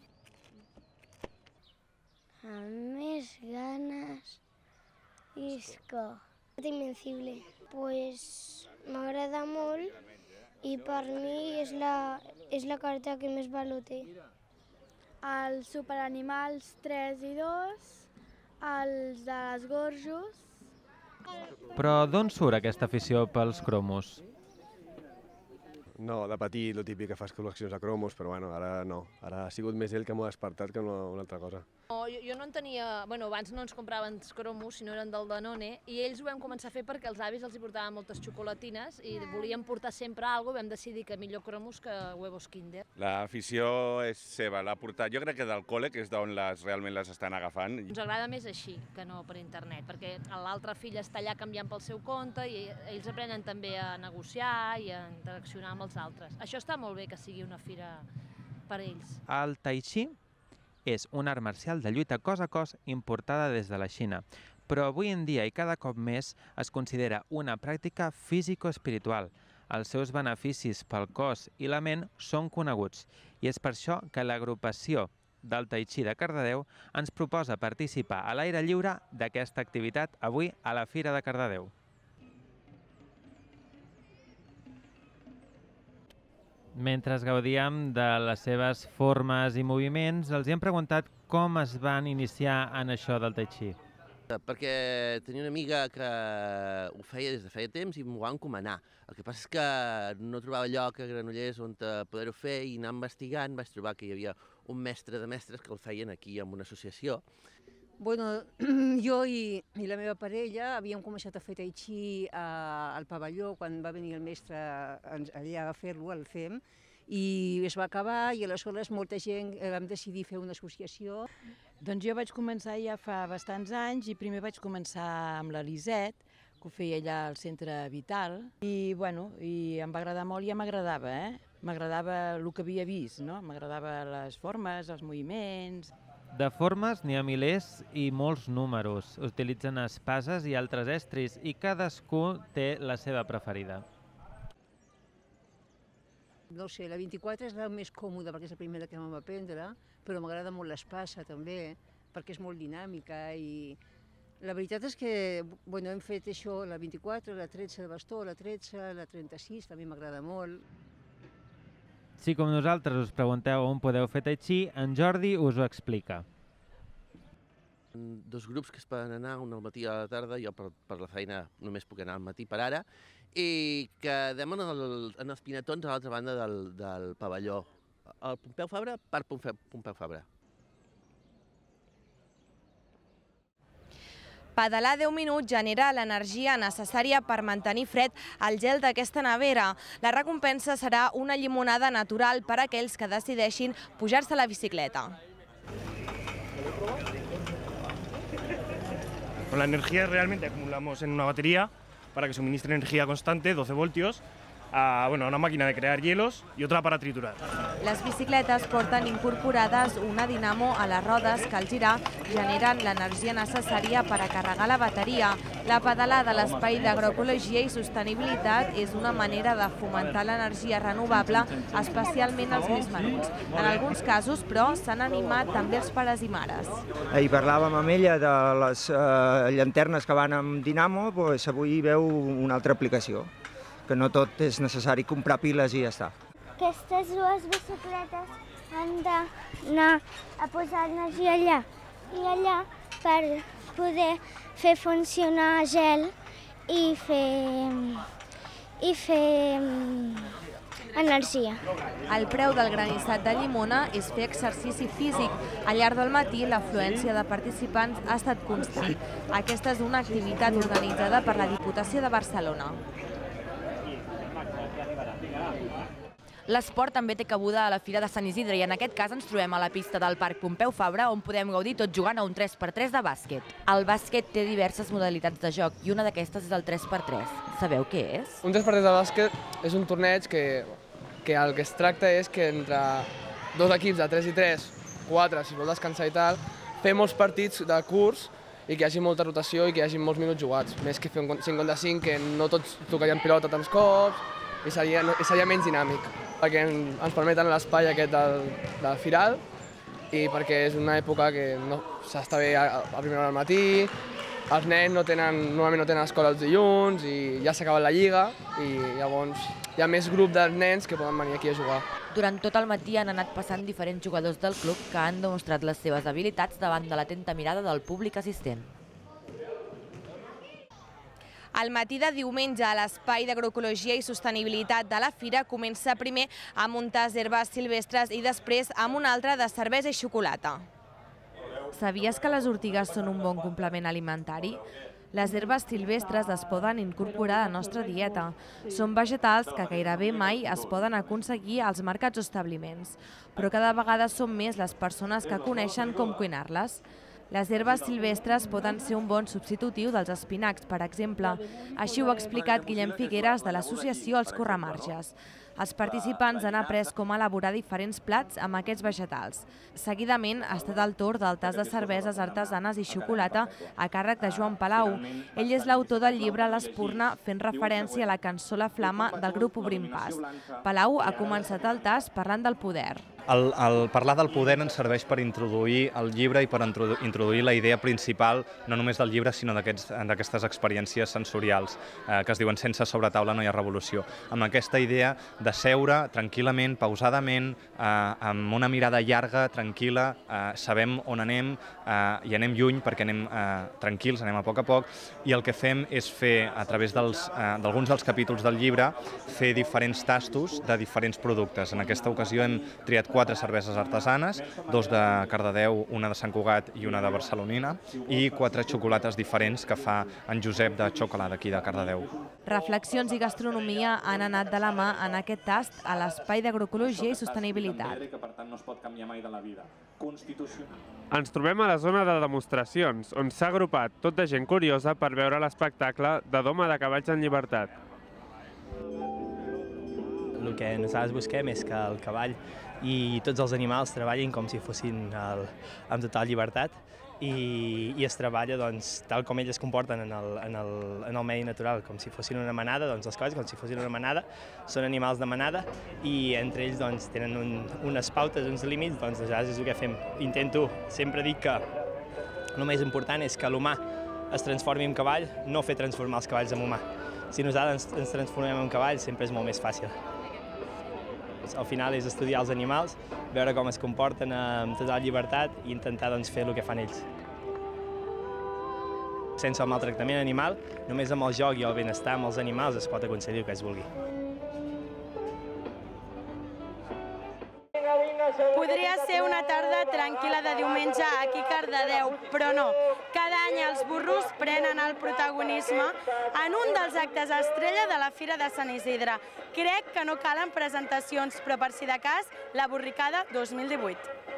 [SPEAKER 4] Amb més ganes isca. Invencible. Pues m'agrada molt i per mi és la, és la carta que més valor té.
[SPEAKER 14] Els Superanimals tres i dos, els de les Gorjos.
[SPEAKER 2] Però d'on surt aquesta afició pels cromos?
[SPEAKER 15] No, de petit, el típic que fas col·leccions de cromos, però bueno, ara no. Ara ha sigut més ell que m'ho ha despertat que una, una altra cosa.
[SPEAKER 16] No, jo, jo no en tenia... Bueno, abans no ens compraven cromos, sinó eren del Danone, i ells ho vam començar a fer perquè els avis els hi portaven moltes xocolatines i volien portar sempre alguna cosa, vam decidir que millor cromos que huevos Kinder.
[SPEAKER 26] L'afició és seva, l'ha portat, jo crec que del col·le, que és d'on les, realment les estan agafant.
[SPEAKER 16] Ens agrada més així que no per internet, perquè l'altra filla està allà canviant pel seu compte i ells aprenen també a negociar i a interaccionar amb els altres. Això està molt bé que sigui una fira per ells.
[SPEAKER 2] El Tai Chi és un art marcial de lluita cos a cos importada des de la Xina, però avui en dia i cada cop més es considera una pràctica físico-espiritual. Els seus beneficis pel cos i la ment són coneguts i és per això que l'agrupació del Tai Chi de Cardedeu ens proposa participar a l'aire lliure d'aquesta activitat avui a la Fira de Cardedeu. Mentre gaudíem de les seves formes i moviments, els hem preguntat com es van iniciar en això del Tai Chi.
[SPEAKER 27] Perquè tenia una amiga que ho feia des de feia temps i m'ho va encomanar. El que passa és que no trobava lloc a Granollers on poder-ho fer i anar investigant vaig trobar que hi havia un mestre de mestres que el feien aquí en una associació.
[SPEAKER 28] Bueno, jo i, i la meva parella havíem començat a fer Tai Chi a, al pavelló quan va venir el mestre allà a fer-lo, al F E M, i es va acabar i aleshores molta gent vam decidir fer una associació.
[SPEAKER 29] Doncs jo vaig començar ja fa bastants anys i primer vaig començar amb l'Eliset, que ho feia allà al Centre Vital, i, bueno, i em va agradar molt i ja m'agradava, eh? M'agradava el que havia vist, no? M'agradava les formes, els moviments.
[SPEAKER 2] De formes n'hi ha milers i molts números. Utilitzen espases i altres estris i cadascú té la seva preferida.
[SPEAKER 28] No sé, la vint-i-quatre és la més còmoda perquè és la primera que vam aprendre, però m'agrada molt l'espasa també, perquè és molt dinàmica i la veritat és que bueno, hem fet això, la vint-i-quatre, la tretze de bastó, la tretze, la trenta-sis, també m'agrada molt.
[SPEAKER 2] Si com nosaltres us pregunteu on podeu fer Tai Chi, en Jordi us ho explica.
[SPEAKER 27] Dos grups que es poden anar, un al matí i a la tarda, jo per, per la feina només puc anar al matí per ara, i quedem en, el, en els Pinatons a l'altra banda del, del pavelló. El Pompeu Fabra, Parc Pompeu, Pompeu Fabra.
[SPEAKER 3] Pedalar deu minuts genera l'energia necessària per mantenir fred el gel d'aquesta nevera. La recompensa serà una llimonada natural per a aquells que decideixin pujar-se a la bicicleta.
[SPEAKER 5] Con la energía realmente acumulamos en una batería para que suministre energía constante, doce voltios, a bueno, una màquina de crear hielos i otra para triturar.
[SPEAKER 3] Les bicicletes porten incorporades una dinamo a les rodes que al girar generen l'energia necessària per a carregar la bateria. La pedalada a l'Espai d'Agroecologia i Sostenibilitat és una manera de fomentar l'energia renovable, especialment els més menuts. En alguns casos, però, s'han animat també els pares i mares.
[SPEAKER 13] Ahir parlàvem amb ella de les eh, llanternes que van amb dinamo, doncs avui veu una altra aplicació, que no tot és necessari comprar piles i ja està.
[SPEAKER 4] Aquestes dues bicicletes han d'anar a posar energia allà i allà per poder fer funcionar gel i fer, i fer energia.
[SPEAKER 3] El preu del granissat de llimona és fer exercici físic. Al llarg del matí, l'afluència de participants ha estat constant. Aquesta és una activitat organitzada per la Diputació de Barcelona. L'esport també té cabuda a la Fira de Sant Isidre i en aquest cas ens trobem a la pista del Parc Pompeu Fabra on podem gaudir tot jugant a un tres per tres de bàsquet. El bàsquet té diverses modalitats de joc i una d'aquestes és el tres per tres. Sabeu què és?
[SPEAKER 17] Un tres per tres de bàsquet és un torneig que, que el que es tracta és que entre dos equips de tres i tres, quatre si vol descansar i tal, fem molts partits de curs i que hi hagi molta rotació i que hi hagi molts minuts jugats. Més que fer un cinc contra cinc, que no tots tocarien pilota tants cops, i seria, i seria menys dinàmic, perquè ens permeten l'espai aquest del, del Firal i perquè és una època que no, s'està bé a, a primera hora del matí, els nens no tenen, normalment no tenen escola els dilluns i ja s'ha acabat la lliga i llavors hi ha més grup de nens que poden venir aquí a jugar.
[SPEAKER 3] Durant tot el matí han anat passant diferents jugadors del club que han demostrat les seves habilitats davant de l'atenta mirada del públic assistent. El matí de diumenge a l'Espai d'Agroecologia i Sostenibilitat de la Fira comença primer amb un tas d'herbes silvestres i després amb un altre de cervesa i xocolata. Sabies que les ortigues són un bon complement alimentari? Les herbes silvestres es poden incorporar a la nostra dieta. Són vegetals que gairebé mai es poden aconseguir als mercats o establiments, però cada vegada són més les persones que coneixen com cuinar-les. Les herbes silvestres poden ser un bon substitutiu dels espinacs, per exemple. Així ho ha explicat Guillem Figueres de l'associació Els Corremarges. Els participants han après com elaborar diferents plats amb aquests vegetals. Seguidament ha estat el torn del tas de cerveses artesanes i xocolata a càrrec de Joan Palau. Ell és l'autor del llibre L'Espurna, fent referència a la cançó La Flama del grup Obrim Pas. Palau ha començat el tas parlant del poder.
[SPEAKER 18] El, el parlar del poder ens serveix per introduir el llibre i per introduir la idea principal, no només del llibre, sinó d'aquestes experiències sensorials, eh, que es diuen sense sobretaula no hi ha revolució. Amb aquesta idea de seure tranquil·lament, pausadament, eh, amb una mirada llarga, tranquil·la, eh, sabem on anem eh, i anem lluny perquè anem eh, tranquils, anem a poc a poc, i el que fem és fer, a través d'alguns dels, eh, dels capítols del llibre, fer diferents tastos de diferents productes. En aquesta ocasió hem triat quatre cerveses artesanes, dos de Cardedeu, una de Sant Cugat i una de Barcelonina, i quatre xocolates diferents que fa en Josep de Xocolà d'aquí de Cardedeu.
[SPEAKER 3] Reflexions i gastronomia han anat de la mà en aquest tast a l'Espai d'Agroecologia i Sostenibilitat.
[SPEAKER 19] Ens trobem a la zona de demostracions, on s'ha agrupat tot de gent curiosa per veure l'espectacle de doma de cavalls en llibertat.
[SPEAKER 20] El que nosaltres busquem és que el cavall i tots els animals treballin com si fossin el, amb total llibertat i, i es treballa doncs, tal com ells es comporten en el, en, el, en el medi natural, com si fossin una manada, doncs els cavalls com si fossin una manada, són animals de manada i entre ells doncs, tenen un, unes pautes, uns límits, doncs nosaltres és el que fem. Intento sempre dir que el més important és que l'humà es transformi en cavall, no fer transformar els cavalls en humà. Si nosaltres ens, ens transformem en cavall sempre és molt més fàcil. Al final és estudiar els animals, veure com es comporten amb tota la llibertat i intentar doncs, fer el que fan ells. Sense el maltractament animal, només amb el joc i el benestar amb els animals es pot aconseguir el que es vulgui.
[SPEAKER 1] Podria ser una tarda tranquil·la de diumenge aquí a Cardedeu, però no. Cada any els burros prenen el protagonisme en un dels actes estrella de la Fira de Sant Isidre. Crec que no calen presentacions, però per si de cas, la Borricada dos mil divuit.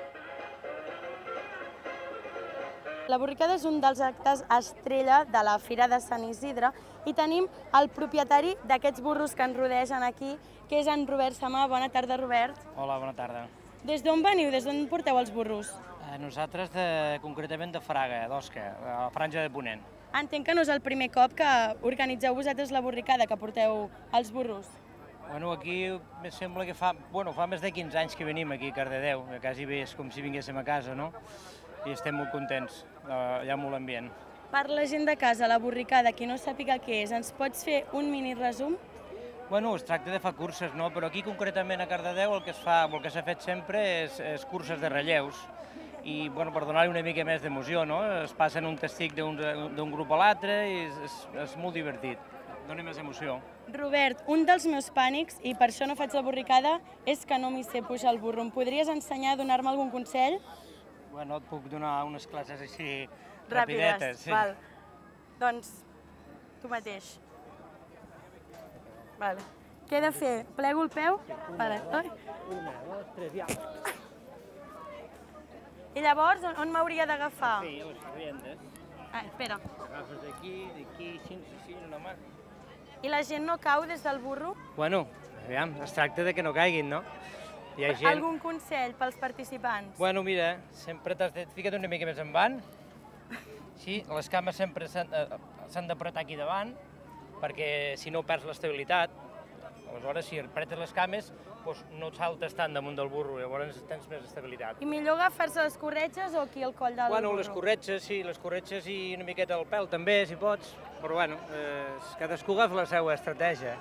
[SPEAKER 1] La Borricada és un dels actes estrella de la Fira de Sant Isidre i tenim el propietari d'aquests burros que ens rodegen aquí, que és en Robert Samà. Bona tarda, Robert.
[SPEAKER 6] Hola, bona tarda.
[SPEAKER 1] Des d'on veniu? Des d'on porteu els burros?
[SPEAKER 6] Nosaltres, concretament de Fraga, d'Osca, a la Franja de Ponent.
[SPEAKER 1] Entenc que no és el primer cop que organitzeu vosaltres la Borricada, que porteu els burros.
[SPEAKER 6] Bueno, aquí em sembla que fa, bueno, fa més de quinze anys que venim aquí a Cardedeu, que quasi bé és com si vinguéssim a casa, no? I estem molt contents, hi ha molt ambient.
[SPEAKER 1] Per la gent de casa, la Borricada, qui no sàpiga què és, ens pots fer un mini resum?
[SPEAKER 6] Bueno, es tracta de fer curses, no? Però aquí concretament a Cardedeu el que es fa, el que s'ha fet sempre és, és curses de relleus i bueno, per donar-li una mica més d'emoció, no? Es passen un testic d'un grup a l'altre i és, és molt divertit, dona més emoció.
[SPEAKER 1] Robert, un dels meus pànics, i per això no faig la Borricada, és que no m'hi sé pujar el burro. Em podries ensenyar a donar-me algun consell?
[SPEAKER 6] Bueno, et puc donar unes classes així
[SPEAKER 1] rapidetes.
[SPEAKER 6] Sí.
[SPEAKER 1] Val. Doncs, tu mateix. Vale. Què he de fer? Plego el peu? Vale.
[SPEAKER 6] Una, dos, tres, ja.
[SPEAKER 1] I llavors, on, on m'hauria d'agafar?
[SPEAKER 6] Sí, les corrientes.
[SPEAKER 1] Ah, espera.
[SPEAKER 6] Agafes d'aquí, d'aquí, així, així, una mà.
[SPEAKER 1] I la gent no cau des del burro?
[SPEAKER 6] Bueno, aviam, es tracta de que no caiguin, no? Hi ha gent...
[SPEAKER 1] Algun consell pels participants?
[SPEAKER 6] Bueno, mira, sempre t'has de ficar una mica més endavant. Sí, les cames sempre s'han d'apretar aquí davant, perquè si no perds l'estabilitat. Aleshores, si apretes les cames, doncs no et saltes tant damunt del burro, llavors tens més estabilitat.
[SPEAKER 1] I millor agafar-se les corretges o aquí al coll del
[SPEAKER 6] bueno,
[SPEAKER 1] burro?
[SPEAKER 6] Les corretges, sí, les corretges i una miqueta al pèl també, si pots. Però bueno, eh, cadascú agafa la seva estratègia.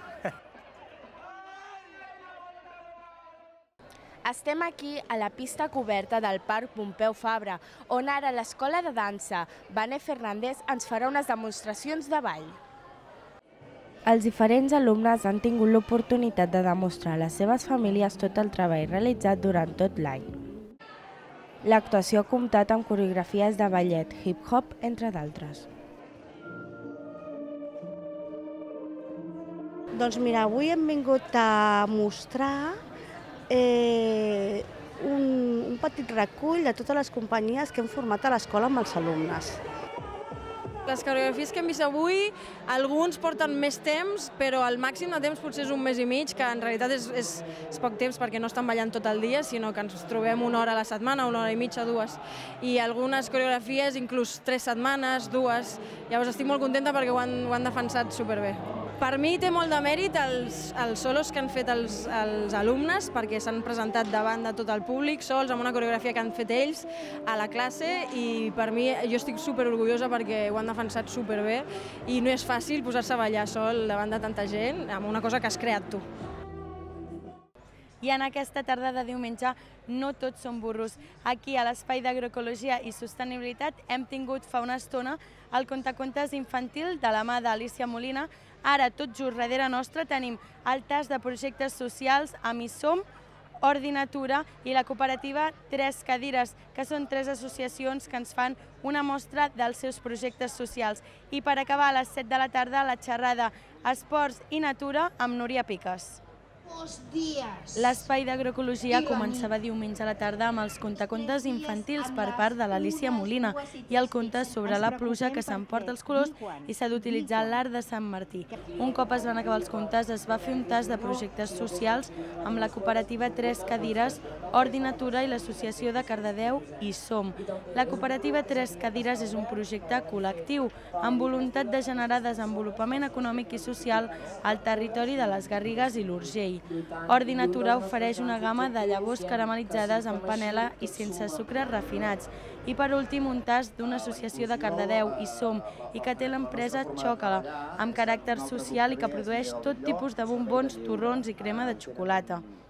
[SPEAKER 7] Estem aquí a la pista coberta del Parc Pompeu Fabra, on ara l'escola de dansa Vane Fernández ens farà unes demostracions de ball. Els diferents alumnes han tingut l'oportunitat de demostrar a les seves famílies tot el treball realitzat durant tot l'any. L'actuació ha comptat amb coreografies de ballet, hip-hop, entre d'altres.
[SPEAKER 10] Doncs mira, avui hem vingut a mostrar Eh, un, un petit recull de totes les companyies que hem format a l'escola amb els alumnes.
[SPEAKER 21] Les coreografies que hem vist avui, alguns porten més temps, però el màxim de temps potser és un mes i mig, que en realitat és, és, és poc temps perquè no estan ballant tot el dia, sinó que ens trobem una hora a la setmana, una hora i mitja, dues. I algunes coreografies, inclús tres setmanes, dues. Llavors estic molt contenta perquè ho han, ho han defensat superbé. Per mi té molt de mèrit els, els solos que han fet els, els alumnes, perquè s'han presentat davant de tot el públic, sols, amb una coreografia que han fet ells a la classe, i per mi jo estic superorgullosa perquè ho han defensat superbé i no és fàcil posar-se a ballar sol davant de tanta gent amb una cosa que has creat tu.
[SPEAKER 1] I en aquesta tarda de diumenge no tots són burros. Aquí, a l'Espai d'Agroecologia i Sostenibilitat, hem tingut fa una estona el contacontes infantil de la mà d'Alícia Molina. Ara, tot just darrere nostre, tenim el tas de projectes socials amb I Som, Ordinatura i la cooperativa Tres Cadires, que són tres associacions que ens fan una mostra dels seus projectes socials. I per acabar, a les set de la tarda, la xerrada Esports i Natura amb Núria Piques. L'espai d'Agroecologia començava diumenge a la tarda amb els contacontes infantils per part de l'Alícia Molina i el conte sobre la pluja que s'emporta els colors i s'ha d'utilitzar l'art de Sant Martí. Un cop es van acabar els contes, es va fer un tas de projectes socials amb la cooperativa Tres Cadires, Ordinatura i l'associació de Cardedeu I Som. La cooperativa Tres Cadires és un projecte col·lectiu amb voluntat de generar desenvolupament econòmic i social al territori de les Garrigues i l'Urgell. Ordinatura ofereix una gamma de llavors caramelitzades amb panela i sense sucres refinats. I per últim, un tas d'una associació de Cardedeu, I Som, i que té l'empresa Xocala, amb caràcter social i que produeix tot tipus de bombons, torrons i crema de xocolata.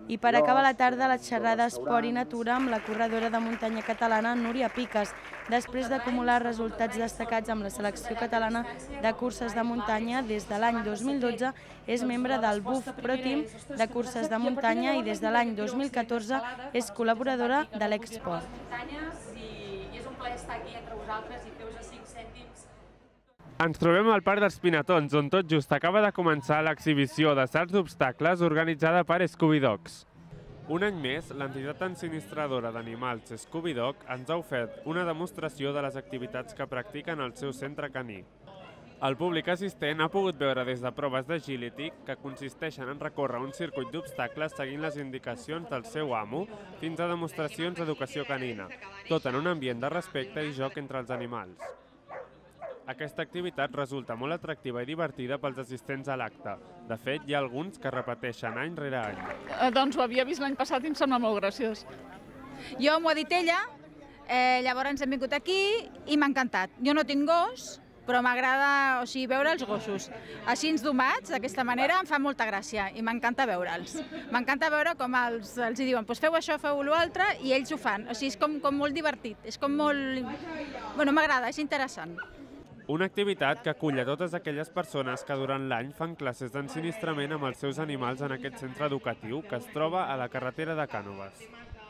[SPEAKER 1] I per acabar la tarda, la xerrada Esport i Natura amb la corredora de muntanya catalana Núria Piques, després d'acumular resultats destacats amb la selecció catalana de curses de muntanya des de l'any dos mil dotze, és membre del B U F Pro Team de curses de muntanya i des de l'any dos mil catorze és col·laboradora de l'Export.
[SPEAKER 8] I és un plaer estar aquí entre vosaltres i fer-vos a cinc cèntims.
[SPEAKER 19] Ens trobem al Parc dels Pinatons, on tot just acaba de començar l'exhibició de salts d'obstacles organitzada per Scooby Dogs. Un any més, l'entitat ensinistradora d'animals Scooby Dog ens ha ofert una demostració de les activitats que practiquen al seu centre caní. El públic assistent ha pogut veure des de proves d'agility, que consisteixen en recórrer un circuit d'obstacles seguint les indicacions del seu amo, fins a demostracions d'educació canina, tot en un ambient de respecte i joc entre els animals. Aquesta activitat resulta molt atractiva i divertida pels assistents a l'acte. De fet, hi ha alguns que repeteixen any rere any.
[SPEAKER 9] Eh, doncs ho havia vist l'any passat i em sembla molt graciós. Jo m'ho ha dit ella, eh, llavors hem vingut aquí i m'ha encantat. Jo no tinc gos, però m'agrada o sigui, veure els gossos. Així domats, d'aquesta manera, em fa molta gràcia i m'encanta veure'ls. M'encanta veure com els, els hi diuen pues feu això, feu l'altre, i ells ho fan. O sigui, és com, com molt divertit, és com molt... Bueno, m'agrada, és interessant.
[SPEAKER 19] Una activitat que acull a totes aquelles persones que durant l'any fan classes d'ensinistrament amb els seus animals en aquest centre educatiu que es troba a la carretera de Cànoves.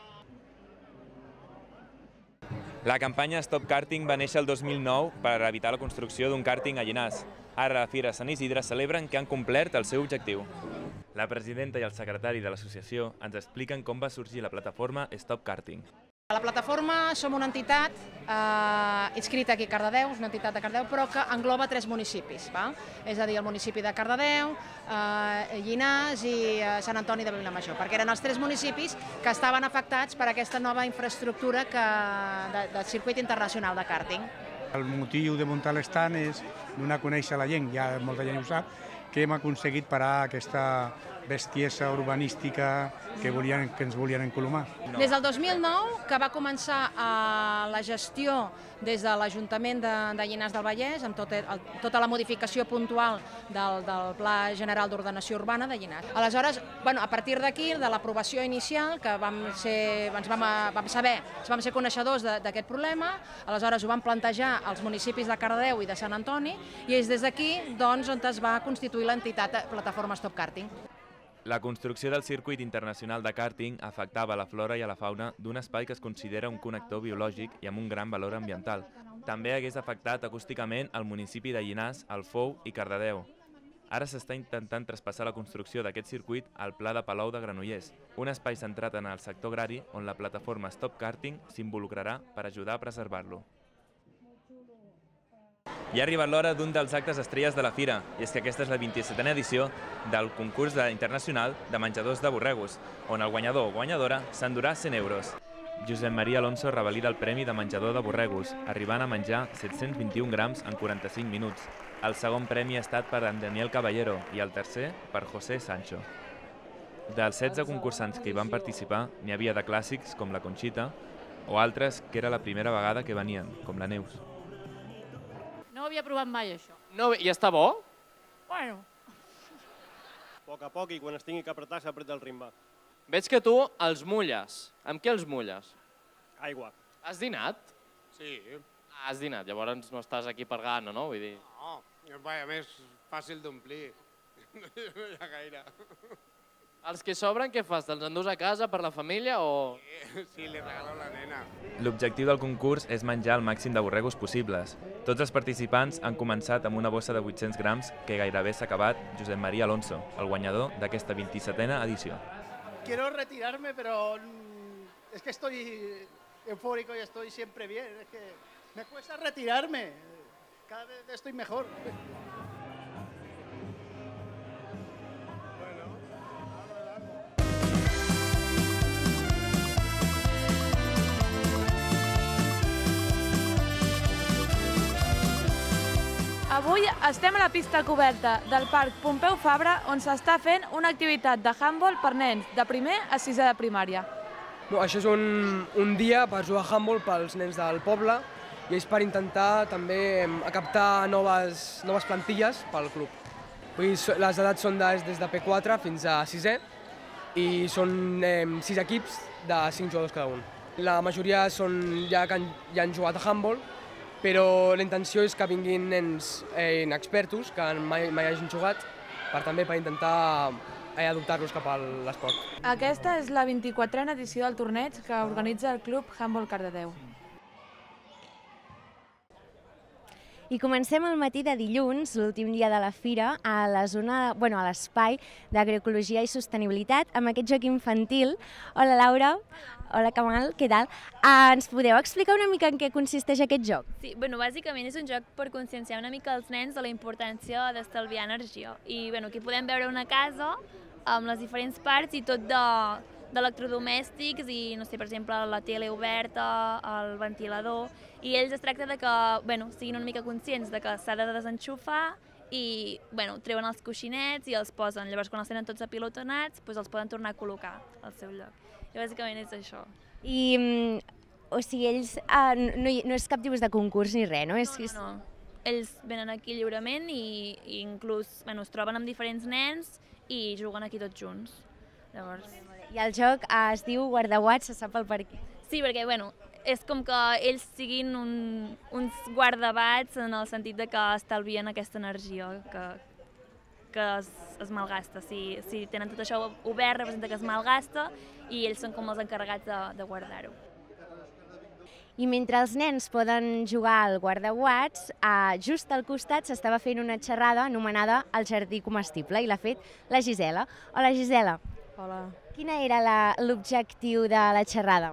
[SPEAKER 11] La campanya Stop Karting va néixer el dos mil nou per evitar la construcció d'un càrting a Llinars. Ara a la Fira Sant Isidre celebren que han complert el seu objectiu. La presidenta i el secretari de l'associació ens expliquen com va sorgir la plataforma Stop Karting.
[SPEAKER 12] La plataforma som una entitat eh, inscrita aquí a Cardedeu, és una entitat de Cardedeu, però que engloba tres municipis. Va? És a dir, el municipi de Cardedeu, eh, Llinars i eh, Sant Antoni de Vilamajor, perquè eren els tres municipis que estaven afectats per aquesta nova infraestructura que, de, del circuit internacional de kàrting.
[SPEAKER 14] El motiu de muntar l'estand és donar a conèixer a la gent, ja molta gent ho sap, que hem aconseguit parar aquesta bestiesa urbanística que, volien, que ens volien encolomar.
[SPEAKER 12] Des del dos mil nou, que va començar eh, la gestió des de l'Ajuntament de, de Llinars del Vallès, amb tot, el, tota la modificació puntual del, del Pla General d'Ordenació Urbana de Llinars. Aleshores, bueno, a partir d'aquí, de l'aprovació inicial, que vam, ser, ens vam, vam saber, ens vam ser coneixedors d'aquest problema, aleshores ho vam plantejar als municipis de Cardedeu i de Sant Antoni, i és des d'aquí doncs, on es va constituir l'entitat Plataforma Stop Karting.
[SPEAKER 11] La construcció del circuit internacional de kàrting afectava la flora i a la fauna d'un espai que es considera un connector biològic i amb un gran valor ambiental. També hagués afectat acústicament el municipi de Llinars, Alfou i Cardedeu. Ara s'està intentant traspassar la construcció d'aquest circuit al Pla de Palou de Granollers, un espai centrat en el sector agrari on la plataforma Stop Karting s'involucrarà per ajudar a preservar-lo. I ha arribat l'hora d'un dels actes estrelles de la Fira, i és que aquesta és la vint-i-setena edició del concurs internacional de menjadors de borregos, on el guanyador o guanyadora s'endurà cent euros. Josep Maria Alonso revalida el premi de menjador de borregos, arribant a menjar set-cents vint-i-un grams en quaranta-cinc minuts. El segon premi ha estat per en Daniel Caballero i el tercer per José Sancho. Dels setze concursants que hi van participar, n'hi havia de clàssics com la Conxita o altres que era la primera vegada que venien, com la Neus.
[SPEAKER 9] No ho havia provat mai, això.
[SPEAKER 22] No, I està bo?
[SPEAKER 9] Bueno.
[SPEAKER 22] A poc a poc, i quan es tingui que apretar, s'apreta el rimba. Veig que tu els mulles. Amb què els mulles? Aigua. Has dinat?
[SPEAKER 23] Sí.
[SPEAKER 22] Ah, has dinat, llavors no estàs aquí per gana, no? Vull dir...
[SPEAKER 23] No, a més, fàcil d'omplir. No hi ha gaire.
[SPEAKER 22] Els que sobren, què fas? Te'ls endús a casa per la família o...?
[SPEAKER 23] Sí, li regalo a la nena.
[SPEAKER 11] L'objectiu del concurs és menjar el màxim de borregos possibles. Tots els participants han començat amb una bossa de vuit-cents grams que gairebé s'ha acabat Josep Maria Alonso, el guanyador d'aquesta vint-i-setena edició.
[SPEAKER 23] Quiero retirarme, pero es que estoy eufórico y estoy siempre bien. Es que me cuesta retirarme. Cada vez estoy mejor.
[SPEAKER 7] Avui estem a la pista coberta del Parc Pompeu Fabra, on s'està fent una activitat de handball per nens de primer a sisè de primària.
[SPEAKER 17] Això és un, un dia per jugar a handball pels nens del poble i és per intentar també captar noves, noves plantilles pel club. Vull dir, les edats són des de P quatre fins a sisè i són eh, sis equips de cinc jugadors cada un. La majoria són ja que han, ja han jugat a handball, però la intenció és que vinguin nens eh, inexpertos, que mai, mai hagin jugat, per també per intentar eh, adoptar-los cap a l'esport.
[SPEAKER 2] Aquesta és la vint-i-quatrena edició del torneig que organitza el Club Handball Cardedeu.
[SPEAKER 15] I comencem el matí de dilluns, l'últim dia de la fira, a la zona, bueno, a l'espai d'agroecologia i sostenibilitat, amb aquest joc infantil. Hola, Laura. Hola, Kamal, què tal? Uh, ens podeu explicar una mica en què consisteix aquest joc?
[SPEAKER 16] Sí, bueno, bàsicament és un joc per conscienciar una mica els nens de la importància d'estalviar energia. I bueno, aquí podem veure una casa amb les diferents parts i tot de d'electrodomèstics i, no sé, per exemple, la tele oberta, el ventilador, i ells es tracta de que, bueno, siguin una mica conscients de que s'ha de desenxufar i, bueno, treuen els coixinets i els posen. Llavors, quan els tenen tots apilotonats, doncs els poden tornar a col·locar al seu lloc. I bàsicament és això.
[SPEAKER 15] I, o sigui, ells, uh, no, no és cap tipus de concurs ni res, no? És,
[SPEAKER 16] no, no, no. Ells venen aquí lliurement i, i inclús, bueno, es troben amb diferents nens i juguen aquí tots junts. Llavors...
[SPEAKER 15] I el joc eh, es diu Guardauats, se sap el per què.
[SPEAKER 16] Sí, perquè, bueno, és com que ells siguin un, uns guardabats en el sentit de que estalvien aquesta energia que, que es, es malgasta. Si, si tenen tot això obert, representa que es malgasta i ells són com els encarregats de, de guardar-ho.
[SPEAKER 15] I mentre els nens poden jugar al guardauats, eh, just al costat s'estava fent una xerrada anomenada El jardí comestible i l'ha fet la Gisela. Hola, Gisela.
[SPEAKER 24] Hola.
[SPEAKER 15] Quina era l'objectiu de la xerrada?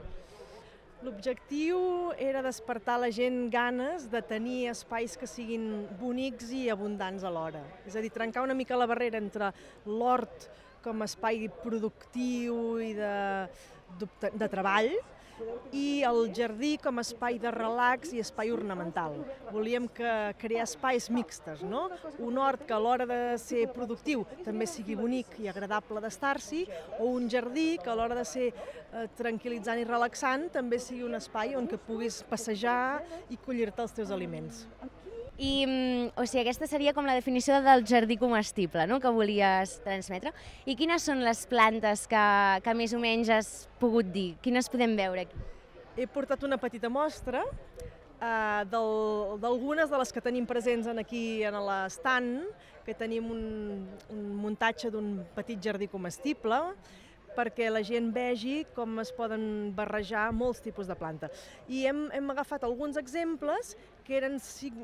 [SPEAKER 24] L'objectiu era despertar a la gent ganes de tenir espais que siguin bonics i abundants alhora. És a dir, trencar una mica la barrera entre l'hort com a espai productiu i de, de, de treball i el jardí com a espai de relax i espai ornamental. Volíem que crear espais mixtes, no? Un hort que a l'hora de ser productiu també sigui bonic i agradable d'estar-s'hi, o un jardí que a l'hora de ser eh, tranquil·litzant i relaxant també sigui un espai on que puguis passejar i collir-te els teus aliments.
[SPEAKER 15] I, o sigui, aquesta seria com la definició del jardí comestible, no?, que volies transmetre. I quines són les plantes que, que més o menys has pogut dir? Quines podem veure aquí?
[SPEAKER 24] He portat una petita mostra eh, d'algunes de les que tenim presents aquí en l'estant, que tenim un, un muntatge d'un petit jardí comestible, perquè la gent vegi com es poden barrejar molts tipus de planta. I hem, hem agafat alguns exemples que eren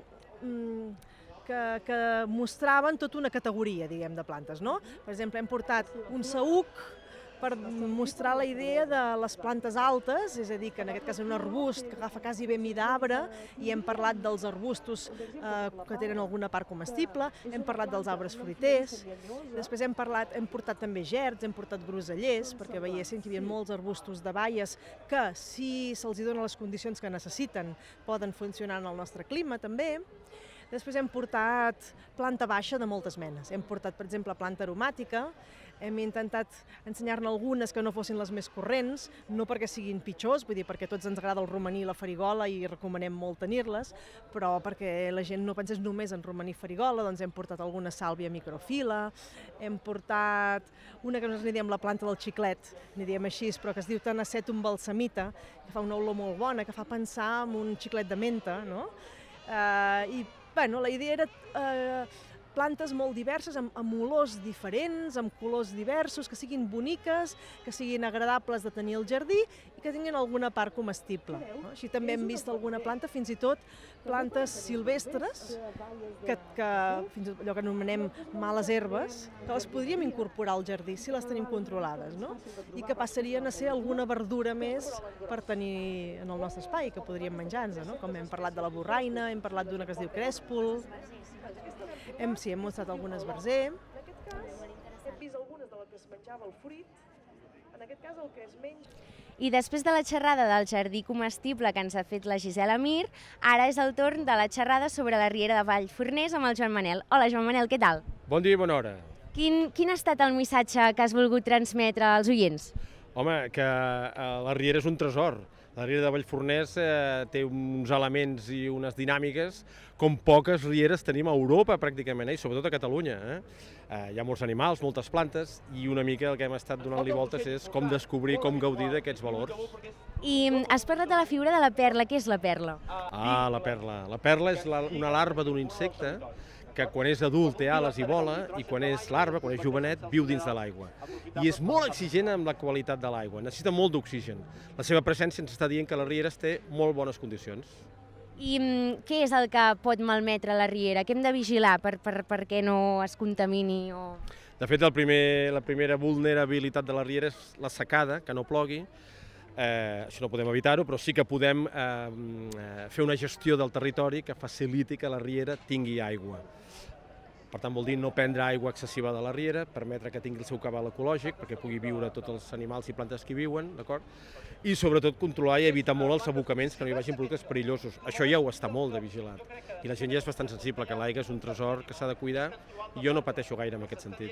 [SPEAKER 24] Que, que mostraven tota una categoria, diguem, de plantes, no? Per exemple, hem portat un saüc per mostrar la idea de les plantes altes, és a dir, que en aquest cas és un arbust que agafa quasi bé mida d'arbre, i hem parlat dels arbustos eh, que tenen alguna part comestible, hem parlat dels arbres fruiters, després hem parlat, hem portat també gerds, hem portat grosellers, perquè veiessin que hi havia molts arbustos de baies que, si se'ls donen les condicions que necessiten, poden funcionar en el nostre clima també. Després hem portat planta baixa de moltes menes. Hem portat, per exemple, planta aromàtica. Hem intentat ensenyar-ne algunes que no fossin les més corrents, no perquè siguin pitjors, vull dir, perquè a tots ens agrada el romaní i la farigola i recomanem molt tenir-les, però perquè la gent no pensés només en romaní i farigola, doncs hem portat alguna sàlvia microfila, hem portat una que nosaltres n'hi diem la planta del xiclet, n'hi diem així, però que es diu Tanacetum balsamita, que fa una olor molt bona, que fa pensar en un xiclet de menta, no? Eh, I Bueno, la idea era eh, plantes molt diverses, amb, amb olors diferents, amb colors diversos, que siguin boniques, que siguin agradables de tenir al jardí i que tinguin alguna part comestible. No? Així també hem vist alguna planta, fins i tot plantes silvestres, que, que fins i tot allò que anomenem males herbes, que les podríem incorporar al jardí si les tenim controlades, no? I que passarien a ser alguna verdura més per tenir en el nostre espai, que podríem menjar-nos, no? Com hem parlat de la borraina, hem parlat d'una que es diu crèspol. Hem, sí, hem mostrat algun esbarzer. En aquest cas, hem vist algunes de les que es menjava el fruit. En aquest cas, el que es menja...
[SPEAKER 15] I després de la xerrada del jardí comestible que ens ha fet la Gisela Mir, ara és el torn de la xerrada sobre la Riera de Vallforners amb el Joan Manel. Hola, Joan Manel, què tal?
[SPEAKER 25] Bon dia i bona hora.
[SPEAKER 15] Quin, quin ha estat el missatge que has volgut transmetre als oients?
[SPEAKER 25] Home, que la Riera és un tresor.
[SPEAKER 4] La riera de Vallforners té uns elements i unes dinàmiques com poques rieres tenim a Europa pràcticament, i sobretot a Catalunya. Hi ha molts animals, moltes plantes, i una mica el que hem estat donant-li voltes és com descobrir, com gaudir d'aquests valors.
[SPEAKER 15] I has parlat de la figura de la perla. Què és la perla?
[SPEAKER 4] Ah, la perla. La perla és una larva d'un insecte que quan és adult té ales i vola, i quan és larva, quan és jovenet, viu dins de l'aigua. I és molt exigent amb la qualitat de l'aigua, necessita molt d'oxigen. La seva presència ens està dient que la riera té molt bones condicions.
[SPEAKER 15] I què és el que pot malmetre la riera? Què hem de vigilar perquè no es contamini?
[SPEAKER 4] De fet, la primera vulnerabilitat de la riera és la secada, que no plogui. Això no podem evitar-ho, però sí que podem fer una gestió del territori que faciliti que la riera tingui aigua. Per tant, vol dir no prendre aigua excessiva de la riera, permetre que tingui el seu cabal ecològic, perquè pugui viure tots els animals i plantes que hi viuen, d'acord? I sobretot controlar i evitar molt els abocaments, que no hi vagin productes perillosos. Això ja ho està molt de vigilat. I la gent ja és bastant sensible, que l'aigua és un tresor que s'ha de cuidar, i jo no pateixo gaire en aquest sentit.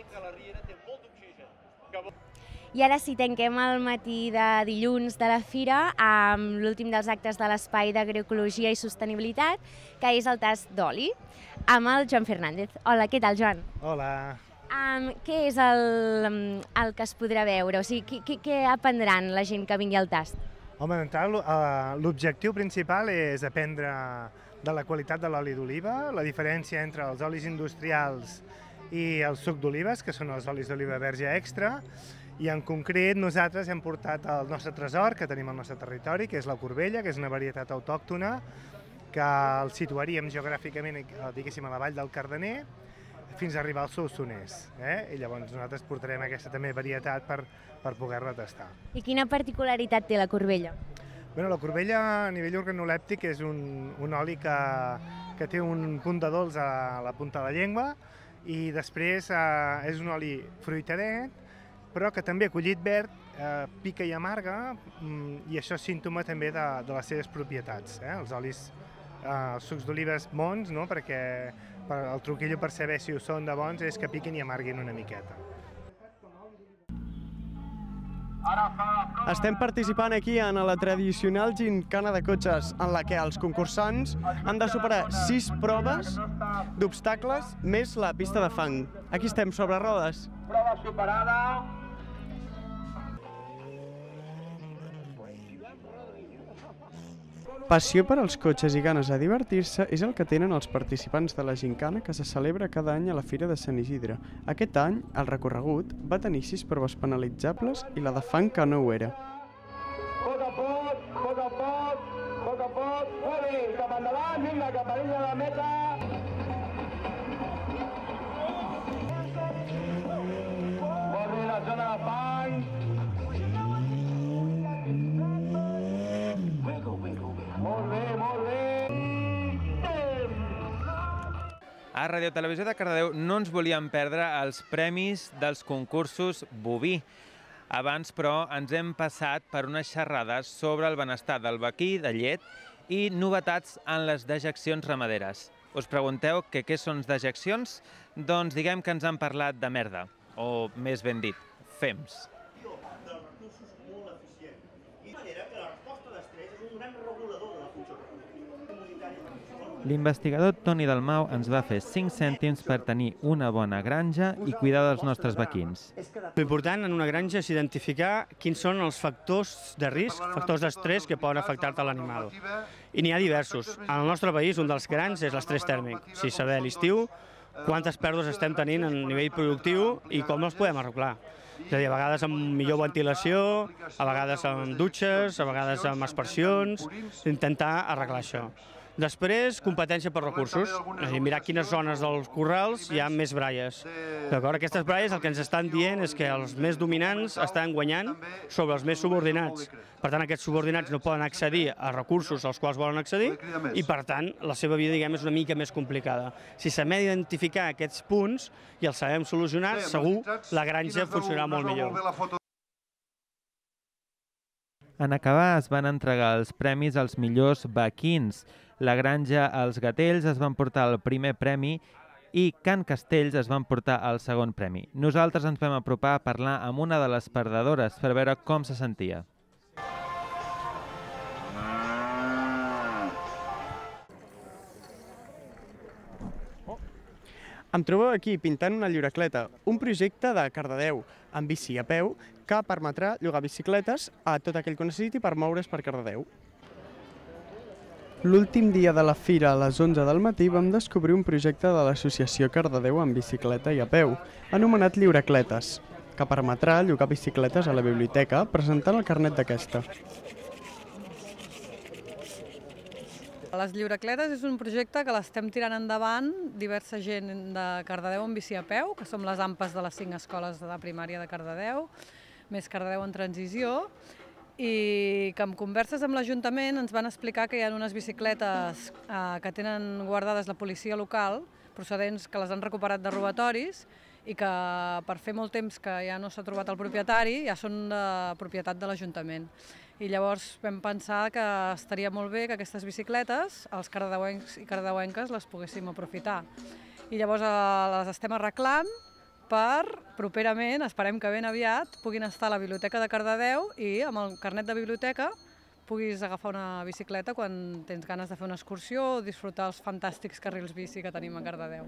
[SPEAKER 15] I ara sí, tanquem el matí de dilluns de la Fira amb l'últim dels actes de l'Espai d'Agroecologia i Sostenibilitat, que és el tast d'oli, amb el Joan Fernández. Hola, què tal, Joan?
[SPEAKER 5] Hola.
[SPEAKER 15] Um, què és el, el que es podrà veure? O sigui, què, què aprendran la gent que vingui al tast?
[SPEAKER 5] Home, d'entrada, l'objectiu principal és aprendre de la qualitat de l'oli d'oliva, la diferència entre els olis industrials i el suc d'olives, que són els olis d'oliva verge extra, i en concret nosaltres hem portat el nostre tresor que tenim al nostre territori, que és la corbella, que és una varietat autòctona, que el situaríem geogràficament, diguéssim, a la vall del Cardener, fins a arribar al Solsonès. I llavors nosaltres portarem aquesta també varietat per poder-la tastar.
[SPEAKER 15] I quina particularitat té la corbella?
[SPEAKER 5] La corbella a nivell organolèptic és un oli que té un punt de dolç a la punta de la llengua, i després és un oli fruitadet, però que també collit verd pica i amarga, i això és símptoma també de les seves propietats. Els olis, els sucs d'olives bons, perquè el truquillo per saber si ho són de bons és que piquin i amarguin una miqueta.
[SPEAKER 13] Estem participant aquí en la tradicional gincana de cotxes, en la que els concursants han de superar sis proves d'obstacles més la pista de fang. Aquí estem, sobre rodes.
[SPEAKER 18] Prova superada.
[SPEAKER 13] Passió per als cotxes i ganes de divertir-se és el que tenen els participants de la gincana que se celebra cada any a la Fira de Sant Isidre. Aquest any, el recorregut va tenir sis proves penalitzables i la de fang que no ho era.
[SPEAKER 18] Poc a poc, poc a poc, poc a poc, molt bé, cap endavant, vinga, cap a l'illa de la meta. Molt bé, la zona de fang. Molt bé, molt bé.
[SPEAKER 11] A Radio Televisió de Cardedeu no ens volíem perdre els premis dels concursos boví. Abans, però, ens hem passat per unes xerrades sobre el benestar del vaquí de llet i novetats en les dejeccions ramaderes. Us pregunteu que què són dejeccions? Doncs diguem que ens han parlat de merda, o més ben dit, fems. L'investigador Toni Dalmau ens va fer cinc cèntims per tenir una bona granja i cuidar dels nostres vaquins.
[SPEAKER 25] L'important en una granja és identificar quins són els factors de risc, factors d'estrès que poden afectar-te a l'animal. I n'hi ha diversos. En el nostre país un dels grans és l'estrès tèrmic. Si saber a l'estiu quantes pèrdues estem tenint a nivell productiu i com els podem arreglar. És a dir, a vegades amb millor ventilació, a vegades amb dutxes, a vegades amb aspersions, intentar arreglar això. Després, competència per recursos, és a dir, mirar quines zones dels corrals hi ha més braies. D'acord? Aquestes braies el que ens estan dient és que els més dominants estan guanyant sobre els més subordinats. Per tant, aquests subordinats no poden accedir a recursos als quals volen accedir i, per tant, la seva vida, diguem, és una mica més complicada. Si sabem identificar aquests punts i els sabem solucionar, segur la granja funcionarà molt millor.
[SPEAKER 11] En acabar es van entregar els premis als millors vaquins. La granja Els Gatells es van portar el primer premi i Can Castells es van portar el segon premi. Nosaltres ens vam apropar a parlar amb una de les perdedores per veure com se sentia.
[SPEAKER 13] Em trobeu aquí pintant una lliuracleta, un projecte de Cardedeu amb bici a peu que permetrà llogar bicicletes a tot aquell que necessiti per moure's per Cardedeu. L'últim dia de la fira, a les onze del matí, vam descobrir un projecte de l'associació Cardedeu amb bicicleta i a peu, anomenat Lliuracletes, que permetrà llogar bicicletes a la biblioteca presentant el carnet d'aquesta.
[SPEAKER 3] Les Lliuracletes és un projecte que l'estem tirant endavant diversa gent de Cardedeu en bici a peu, que som les A M P Es de les cinc escoles de primària de Cardedeu, més Cardedeu en transició, i que en converses amb l'Ajuntament ens van explicar que hi ha unes bicicletes eh, que tenen guardades la policia local, procedents que les han recuperat de robatoris, i que per fer molt temps que ja no s'ha trobat el propietari, ja són de propietat de l'Ajuntament. I llavors vam pensar que estaria molt bé que aquestes bicicletes, els cardedeuencs i cardedeuenques, les poguéssim aprofitar. I llavors les estem arreglant per, properament, esperem que ben aviat, puguin estar a la Biblioteca de Cardedeu i amb el carnet de biblioteca puguis agafar una bicicleta quan tens ganes de fer una excursió o disfrutar els fantàstics carrils bici que tenim a Cardedeu.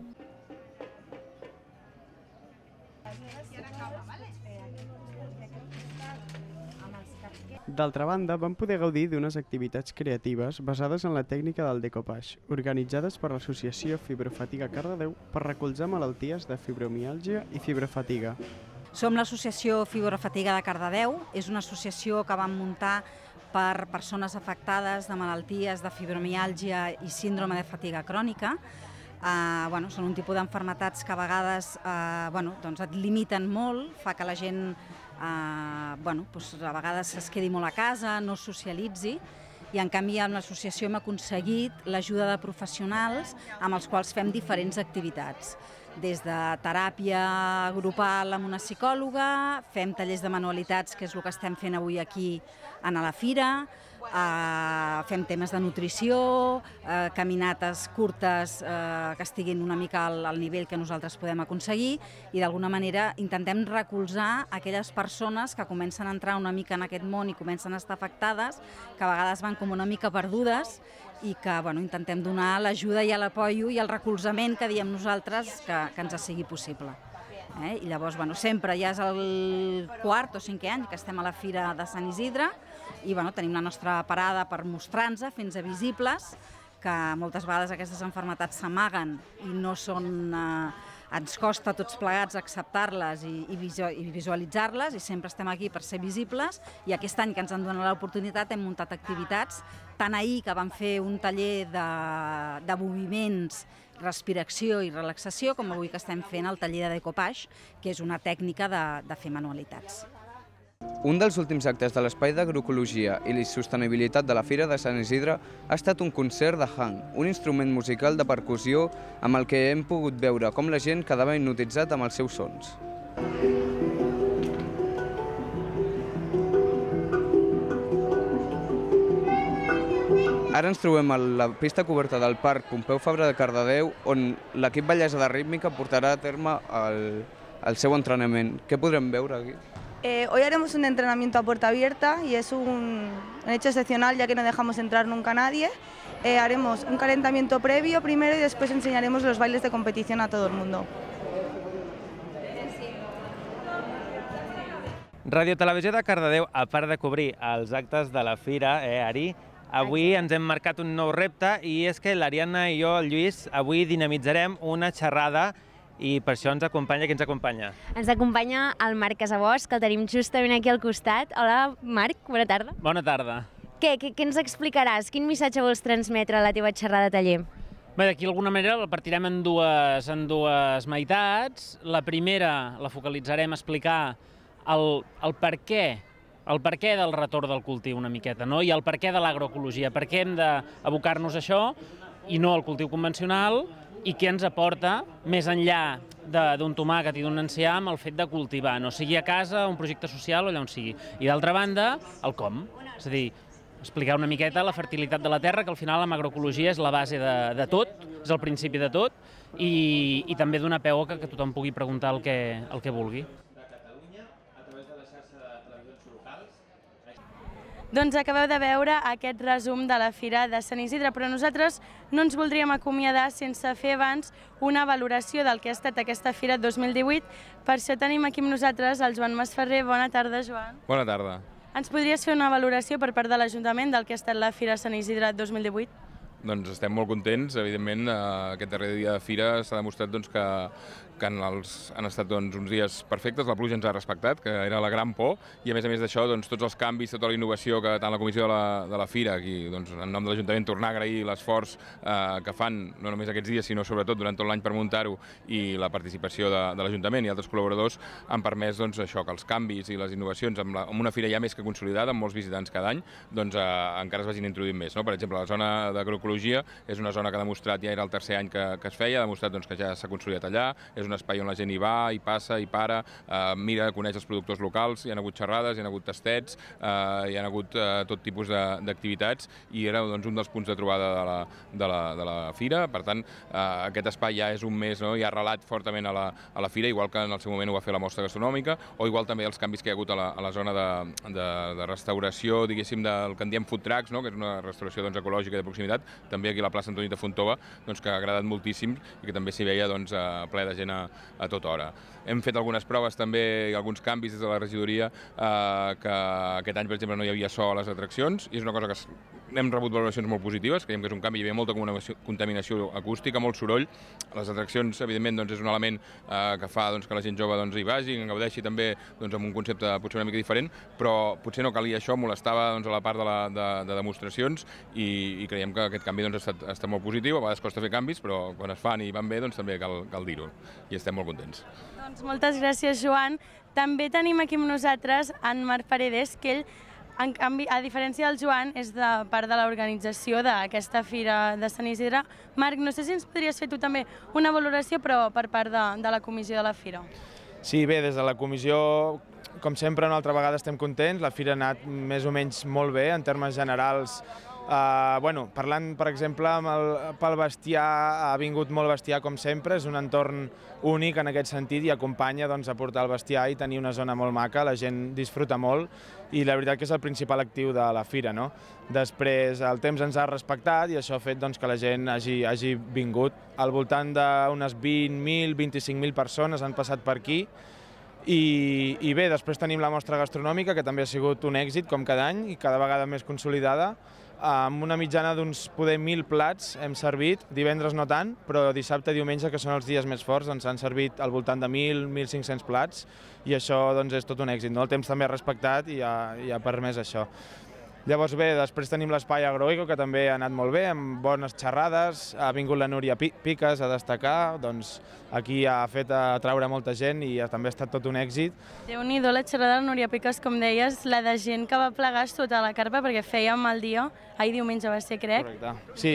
[SPEAKER 13] D'altra banda, vam poder gaudir d'unes activitats creatives basades en la tècnica del decoupage, organitzades per l'associació Fibrofatiga Cardedeu per recolzar malalties de fibromiàlgia i fibrofatiga.
[SPEAKER 6] Som l'associació Fibrofatiga de Cardedeu, és una associació que vam muntar per persones afectades de malalties de fibromiàlgia i síndrome de fatiga crònica. Uh, bueno, són un tipus d'enfermetats que a vegades uh, bueno, doncs et limiten molt, fa que la gent uh, bueno, doncs a vegades es quedi molt a casa, no socialitzi, i en canvi amb l'associació hem aconseguit l'ajuda de professionals amb els quals fem diferents activitats. Des de teràpia grupal amb una psicòloga, fem tallers de manualitats, que és el que estem fent avui aquí a la fira, Uh, fem temes de nutrició, uh, caminates curtes uh, que estiguin una mica al, al nivell que nosaltres podem aconseguir, i d'alguna manera intentem recolzar aquelles persones que comencen a entrar una mica en aquest món i comencen a estar afectades, que a vegades van com una mica perdudes, i que bueno, intentem donar l'ajuda i l'apoio i el recolzament que diem nosaltres que, que ens sigui possible. Eh? I llavors bueno, sempre ja és el quart o cinquè any que estem a la Fira de Sant Isidre, i bueno, tenim la nostra parada per mostrar-nos, fins a visibles, que moltes vegades aquestes malalties s'amaguen i no són... Eh, ens costa tots plegats acceptar-les i, i, i visualitzar-les, i sempre estem aquí per ser visibles, i aquest any que ens han donat l'oportunitat hem muntat activitats, tant ahir que vam fer un taller de, de moviments, respiració i relaxació, com avui que estem fent el taller de decoupage, que és una tècnica de, de fer manualitats.
[SPEAKER 10] Un dels últims actes de l'Espai d'Agroecologia i la Sostenibilitat de la Fira de Sant Isidre ha estat un concert de hang, un instrument musical de percussió amb el que hem pogut veure com la gent quedava hipnotitzat amb els seus sons. Ara ens trobem a la pista coberta del Parc Pompeu Fabra de Cardedeu, on l'equip Bellesa de Rítmica portarà a terme el, el seu entrenament. Què podrem veure aquí?
[SPEAKER 20] Eh, hoy haremos un entrenamiento a puerta abierta y es un, un hecho excepcional, ya que no dejamos entrar nunca a nadie. Eh, haremos un calentamiento previo primero y después enseñaremos los bailes de competición a todo el mundo.
[SPEAKER 21] Ràdio Televisió de Cardedeu, a part de cobrir els actes de la Fira, eh, Ari, avui ens hem marcat un nou repte, i és que l'Ariadna i jo, el Lluís, avui dinamitzarem una xerrada, i per això ens acompanya, qui ens acompanya?
[SPEAKER 15] Ens acompanya el Marc Casabós, que el tenim justament aquí al costat. Hola, Marc, bona tarda.
[SPEAKER 21] Bona tarda.
[SPEAKER 15] Què, què, què ens explicaràs? Quin missatge vols transmetre a la teva xerrada taller?
[SPEAKER 26] Bé, d'aquí d'alguna manera la partirem en dues, en dues meitats. La primera la focalitzarem a explicar el, el per què, el per què del retorn del cultiu una miqueta, no? I el per què de l'agroecologia, per què hem d'abocar-nos a això i no al cultiu convencional, i què ens aporta, més enllà d'un tomàquet i d'un enciam, el fet de cultivar, no sigui a casa, un projecte social o allà on sigui. I d'altra banda, el com. És a dir, explicar una miqueta la fertilitat de la terra, que al final amb agroecologia és la base de, de tot, és el principi de tot, i, i també donar peu que, que tothom pugui preguntar el que, el que vulgui.
[SPEAKER 7] Doncs acabeu de veure aquest resum de la Fira de Sant Isidre, però nosaltres no ens voldríem acomiadar sense fer abans una valoració del que ha estat aquesta Fira dos mil divuit. Per això tenim aquí amb nosaltres el Joan Masferrer. Bona tarda, Joan.
[SPEAKER 1] Bona tarda.
[SPEAKER 7] Ens podries fer una valoració per part de l'Ajuntament del que ha estat la Fira Sant Isidre dos mil divuit?
[SPEAKER 1] Doncs estem molt contents. Evidentment, aquest darrer dia de Fira s'ha demostrat doncs, que, que en els, han estat doncs, uns dies perfectes, la pluja ens ha respectat, que era la gran por, i a més a més d'això, doncs, tots els canvis, tota la innovació que tant la comissió de la, de la Fira, aquí, doncs, en nom de l'Ajuntament, tornar a agrair l'esforç eh, que fan, no només aquests dies, sinó sobretot durant tot l'any per muntar-ho, i la participació de, de l'Ajuntament i altres col·laboradors han permès doncs, això, que els canvis i les innovacions, amb, la, amb una Fira ja més que consolidada, amb molts visitants cada any, doncs, eh, encara es vagin introduint més. No? Per exemple, la zona d'agroecologia és una zona que ha demostrat, ja era el tercer any que, que es feia, ha demostrat doncs, que ja s'ha consolidat allà, és un espai on la gent hi va, hi passa, hi para, eh, mira, coneix els productors locals, hi ha hagut xerrades, hi ha hagut tastets, eh, hi ha hagut eh, tot tipus d'activitats i era doncs, un dels punts de trobada de la, de la, de la Fira. Per tant, eh, aquest espai ja és un més, no? Ja ha arrelat fortament a la, a la Fira, igual que en el seu moment ho va fer la mostra gastronòmica, o igual també els canvis que hi ha hagut a la, a la zona de, de, de restauració, diguéssim, del que en diem food trucks, no? Que és una restauració doncs, ecològica de proximitat, també aquí a la plaça Antoni de Fontova, doncs, que ha agradat moltíssim i que també s'hi veia doncs, ple de gent a, a tota hora. Hem fet algunes proves també i alguns canvis des de la regidoria, eh, que aquest any, per exemple, no hi havia so a les atraccions, i és una cosa que hem rebut valoracions molt positives, creiem que és un canvi, hi havia molta contaminació acústica, molt soroll. Les atraccions, evidentment, doncs, és un element eh, que fa doncs, que la gent jove doncs, hi vagi, en gaudeixi també doncs, amb un concepte potser una mica diferent, però potser no calia això, molestava doncs, a la part de, la, de, de demostracions i, i creiem que aquest canvi doncs, ha, estat, ha estat molt positiu. A vegades costa fer canvis, però quan es fan i van bé doncs, també cal, cal dir-ho i estem molt contents.
[SPEAKER 7] Doncs moltes gràcies, Joan. També tenim aquí amb nosaltres en Marc Paredes, que ell, en canvi, a diferència del Joan, és de part de l'organització d'aquesta Fira de Sant Isidre. Marc, no sé si ens podries fer tu també una valoració, però per part de, de la comissió de la Fira.
[SPEAKER 8] Sí, bé, des de la comissió, com sempre, una altra vegada estem contents. La Fira ha anat més o menys molt bé, en termes generals. Uh, bueno, parlant, per exemple, amb el, pel bestiar, ha vingut molt bestiar com sempre, és un entorn únic en aquest sentit i acompanya doncs, a portar el bestiar i tenir una zona molt maca, la gent disfruta molt i la veritat que és el principal actiu de la Fira. No? Després el temps ens ha respectat i això ha fet doncs, que la gent hagi, hagi vingut. Al voltant d'unes vint mil, vint-i-cinc mil persones han passat per aquí. I, I bé, després tenim la mostra gastronòmica, que també ha sigut un èxit, com cada any, i cada vegada més consolidada. Amb una mitjana d'uns poder mil plats hem servit, divendres no tant, però dissabte i diumenge, que són els dies més forts, doncs han servit al voltant de mil, mil cinc-cents plats, i això doncs, és tot un èxit. No? El temps també ha respectat i ha, i ha permès això. Llavors bé, després tenim l'espai agroeco, que també ha anat molt bé, amb bones xerrades, ha vingut la Núria Piques a destacar, doncs aquí ha fet atraure molta gent i també ha estat tot un èxit.
[SPEAKER 7] Déu-n'hi-do la xerrada de la Núria Piques, com deies, la de gent que va plegar sota la carpa, perquè fèiem el dia, ahir diumenge va ser, crec.
[SPEAKER 8] Correcte, sí.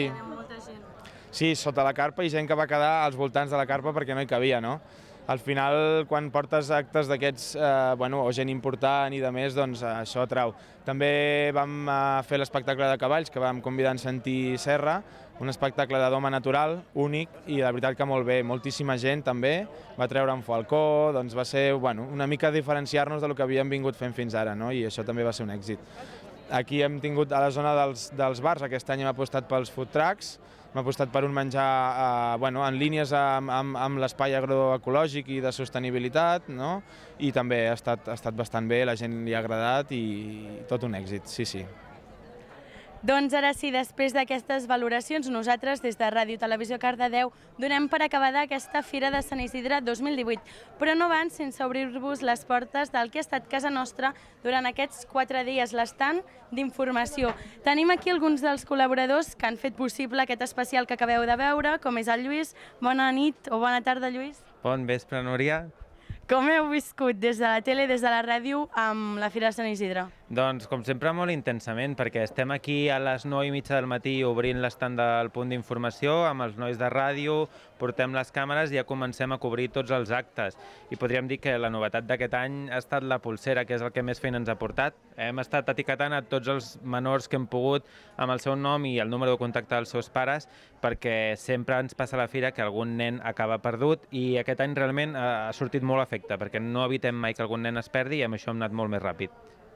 [SPEAKER 8] Sí, sota la carpa i gent que va quedar als voltants de la carpa perquè no hi cabia, no? Al final, quan portes actes d'aquests, eh, bueno, o gent important i de més, doncs eh, això atrau. També vam eh, fer l'espectacle de cavalls, que vam convidar en Santi Serra, un espectacle de doma natural, únic, i la veritat que molt bé, moltíssima gent també, va treure un falcó, doncs va ser bueno, una mica diferenciar-nos del que havíem vingut fent fins ara, no? I això també va ser un èxit. Aquí hem tingut a la zona dels, dels bars, aquest any hem apostat pels food trucks, hem apostat per un menjar eh, bueno, en línies amb, amb, amb l'espai agroecològic i de sostenibilitat, no? I també ha estat, ha estat bastant bé, la gent li ha agradat i tot un èxit, sí, sí.
[SPEAKER 7] Doncs ara sí, després d'aquestes valoracions, nosaltres des de Ràdio Televisió Cardedeu donem per acabada aquesta Fira de Sant Isidre dos mil divuit, però no abans sense obrir-vos les portes del que ha estat casa nostra durant aquests quatre dies, l'estand d'informació. Tenim aquí alguns dels col·laboradors que han fet possible aquest especial que acabeu de veure, com és el Lluís. Bona nit o bona tarda, Lluís.
[SPEAKER 21] Bon vespre, Núria.
[SPEAKER 7] Com heu viscut des de la tele, des de la ràdio, amb la Fira de Sant Isidre?
[SPEAKER 21] Doncs, com sempre, molt intensament, perquè estem aquí a les nou i mitja del matí obrint l'estand del punt d'informació amb els nois de ràdio, portem les càmeres i ja comencem a cobrir tots els actes. I podríem dir que la novetat d'aquest any ha estat la pulsera, que és el que més feina ens ha portat. Hem estat etiquetant a tots els menors que hem pogut amb el seu nom i el número de contacte dels seus pares, perquè sempre ens passa a la fira que algun nen acaba perdut i aquest any realment ha sortit molt a efecte, perquè no evitem mai que algun nen es perdi i amb això hem anat molt més ràpid.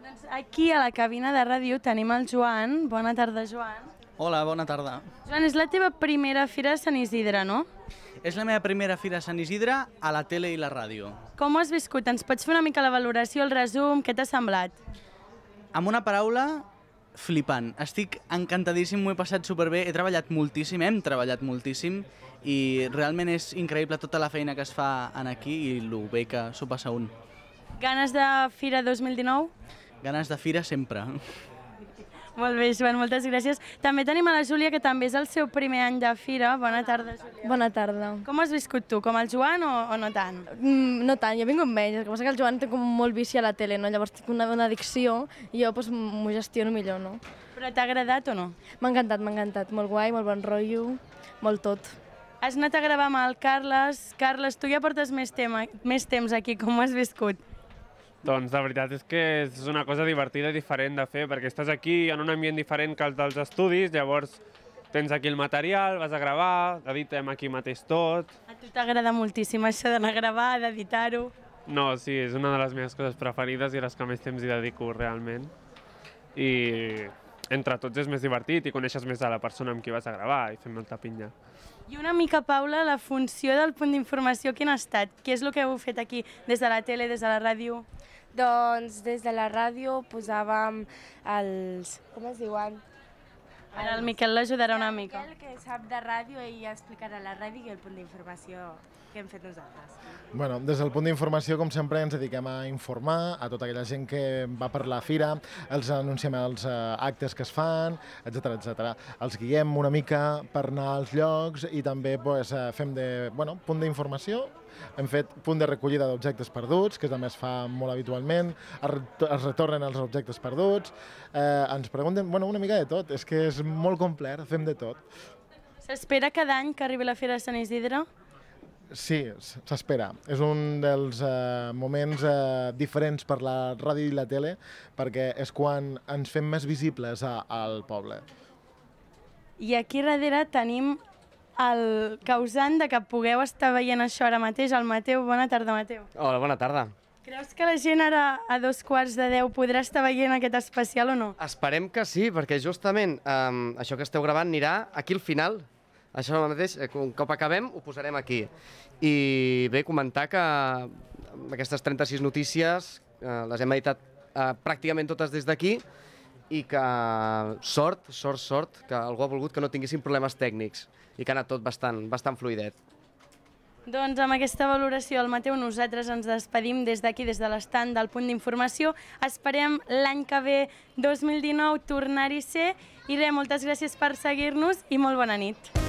[SPEAKER 7] Doncs aquí a la cabina de ràdio tenim el Joan. Bona tarda, Joan.
[SPEAKER 9] Hola, bona tarda.
[SPEAKER 7] Joan, és la teva primera fira de Sant Isidre, no?
[SPEAKER 9] És la meva primera fira a Sant Isidre a la tele i la ràdio.
[SPEAKER 7] Com ho has viscut? Ens pots fer una mica la valoració, el resum? Què t'ha semblat?
[SPEAKER 9] Amb una paraula, flipant. Estic encantadíssim, m'ho he passat superbé, he treballat moltíssim, hem treballat moltíssim i realment és increïble tota la feina que es fa en aquí i el bé que s'ho passa un.
[SPEAKER 7] Ganes de fira dos mil dinou?
[SPEAKER 9] Ganes de fira sempre.
[SPEAKER 7] Molt bé, Joan, moltes gràcies. També tenim a la Júlia, que també és el seu primer any de fira. Bona tarda, Júlia.
[SPEAKER 12] Bona tarda.
[SPEAKER 7] Com has viscut tu? Com el Joan o, o no tant?
[SPEAKER 12] Mm, no tant, jo he vingut menys. El que passa que el Joan té com molt vici a la tele, no? Llavors tinc una, una addicció i jo pues, m'ho gestiono millor, no?
[SPEAKER 7] Però t'ha agradat o no?
[SPEAKER 12] M'ha encantat, m'ha encantat. Molt guai, molt bon rotllo, molt tot.
[SPEAKER 7] Has anat a gravar amb el Carles. Carles, tu ja portes més, tema, més temps aquí. Com ho has viscut?
[SPEAKER 14] Doncs la veritat és que és una cosa divertida i diferent de fer, perquè estàs aquí en un ambient diferent que el dels estudis, llavors tens aquí el material, vas a gravar, editem aquí mateix tot.
[SPEAKER 7] A tu t'agrada moltíssim això d'anar a gravar, d'editar-ho.
[SPEAKER 14] No, sí, és una de les meves coses preferides i les que més temps hi dedico realment. I entre tots és més divertit i coneixes més a la persona amb qui vas a gravar i fem molta pinya.
[SPEAKER 7] I una mica, Paula, la funció del punt d'informació, quin ha estat? Què és el que heu fet aquí, des de la tele, des de la ràdio? Doncs des de la ràdio posàvem els... com es diuen? Ara el Miquel l'ajudarà una mica.
[SPEAKER 19] El Miquel, que sap de ràdio, ell explicarà la ràdio i el punt d'informació que hem fet nosaltres.
[SPEAKER 22] Bueno, des del punt d'informació, com sempre, ens dediquem a informar a tota aquella gent que va per la fira, els anunciem els actes que es fan, etcètera, etcètera. Els guiem una mica per anar als llocs i també pues, fem de, bueno, punt d'informació. Hem fet punt de recollida d'objectes perduts, que també es fa molt habitualment, es retornen els objectes perduts, eh, ens pregunten bueno, una mica de tot, és que és molt complet, fem de tot.
[SPEAKER 7] S'espera cada any que arribi la Fira de Sant Isidre?
[SPEAKER 22] Sí, s'espera. És un dels eh, moments eh, diferents per la ràdio i la tele, perquè és quan ens fem més visibles a, al poble.
[SPEAKER 7] I aquí darrere tenim el causant de que pugueu estar veient això ara mateix, el Mateu. Bona tarda, Mateu.
[SPEAKER 23] Hola, bona tarda.
[SPEAKER 7] Creus que la gent ara a dos quarts de deu podrà estar veient aquest especial o no?
[SPEAKER 23] Esperem que sí, perquè justament um, això que esteu gravant anirà aquí al final. Això mateix, un cop acabem, ho posarem aquí. I bé, comentar que aquestes trenta-sis notícies uh, les hem editat uh, pràcticament totes des d'aquí i que sort, sort, sort, que algú ha volgut que no tinguéssim problemes tècnics i que ha anat tot bastant, bastant fluidet.
[SPEAKER 7] Doncs amb aquesta valoració del Mateu nosaltres ens despedim des d'aquí, des de l'estand del punt d'informació. Esperem l'any que ve, dos mil dinou, tornar-hi a ser. I res, moltes gràcies per seguir-nos i molt bona nit.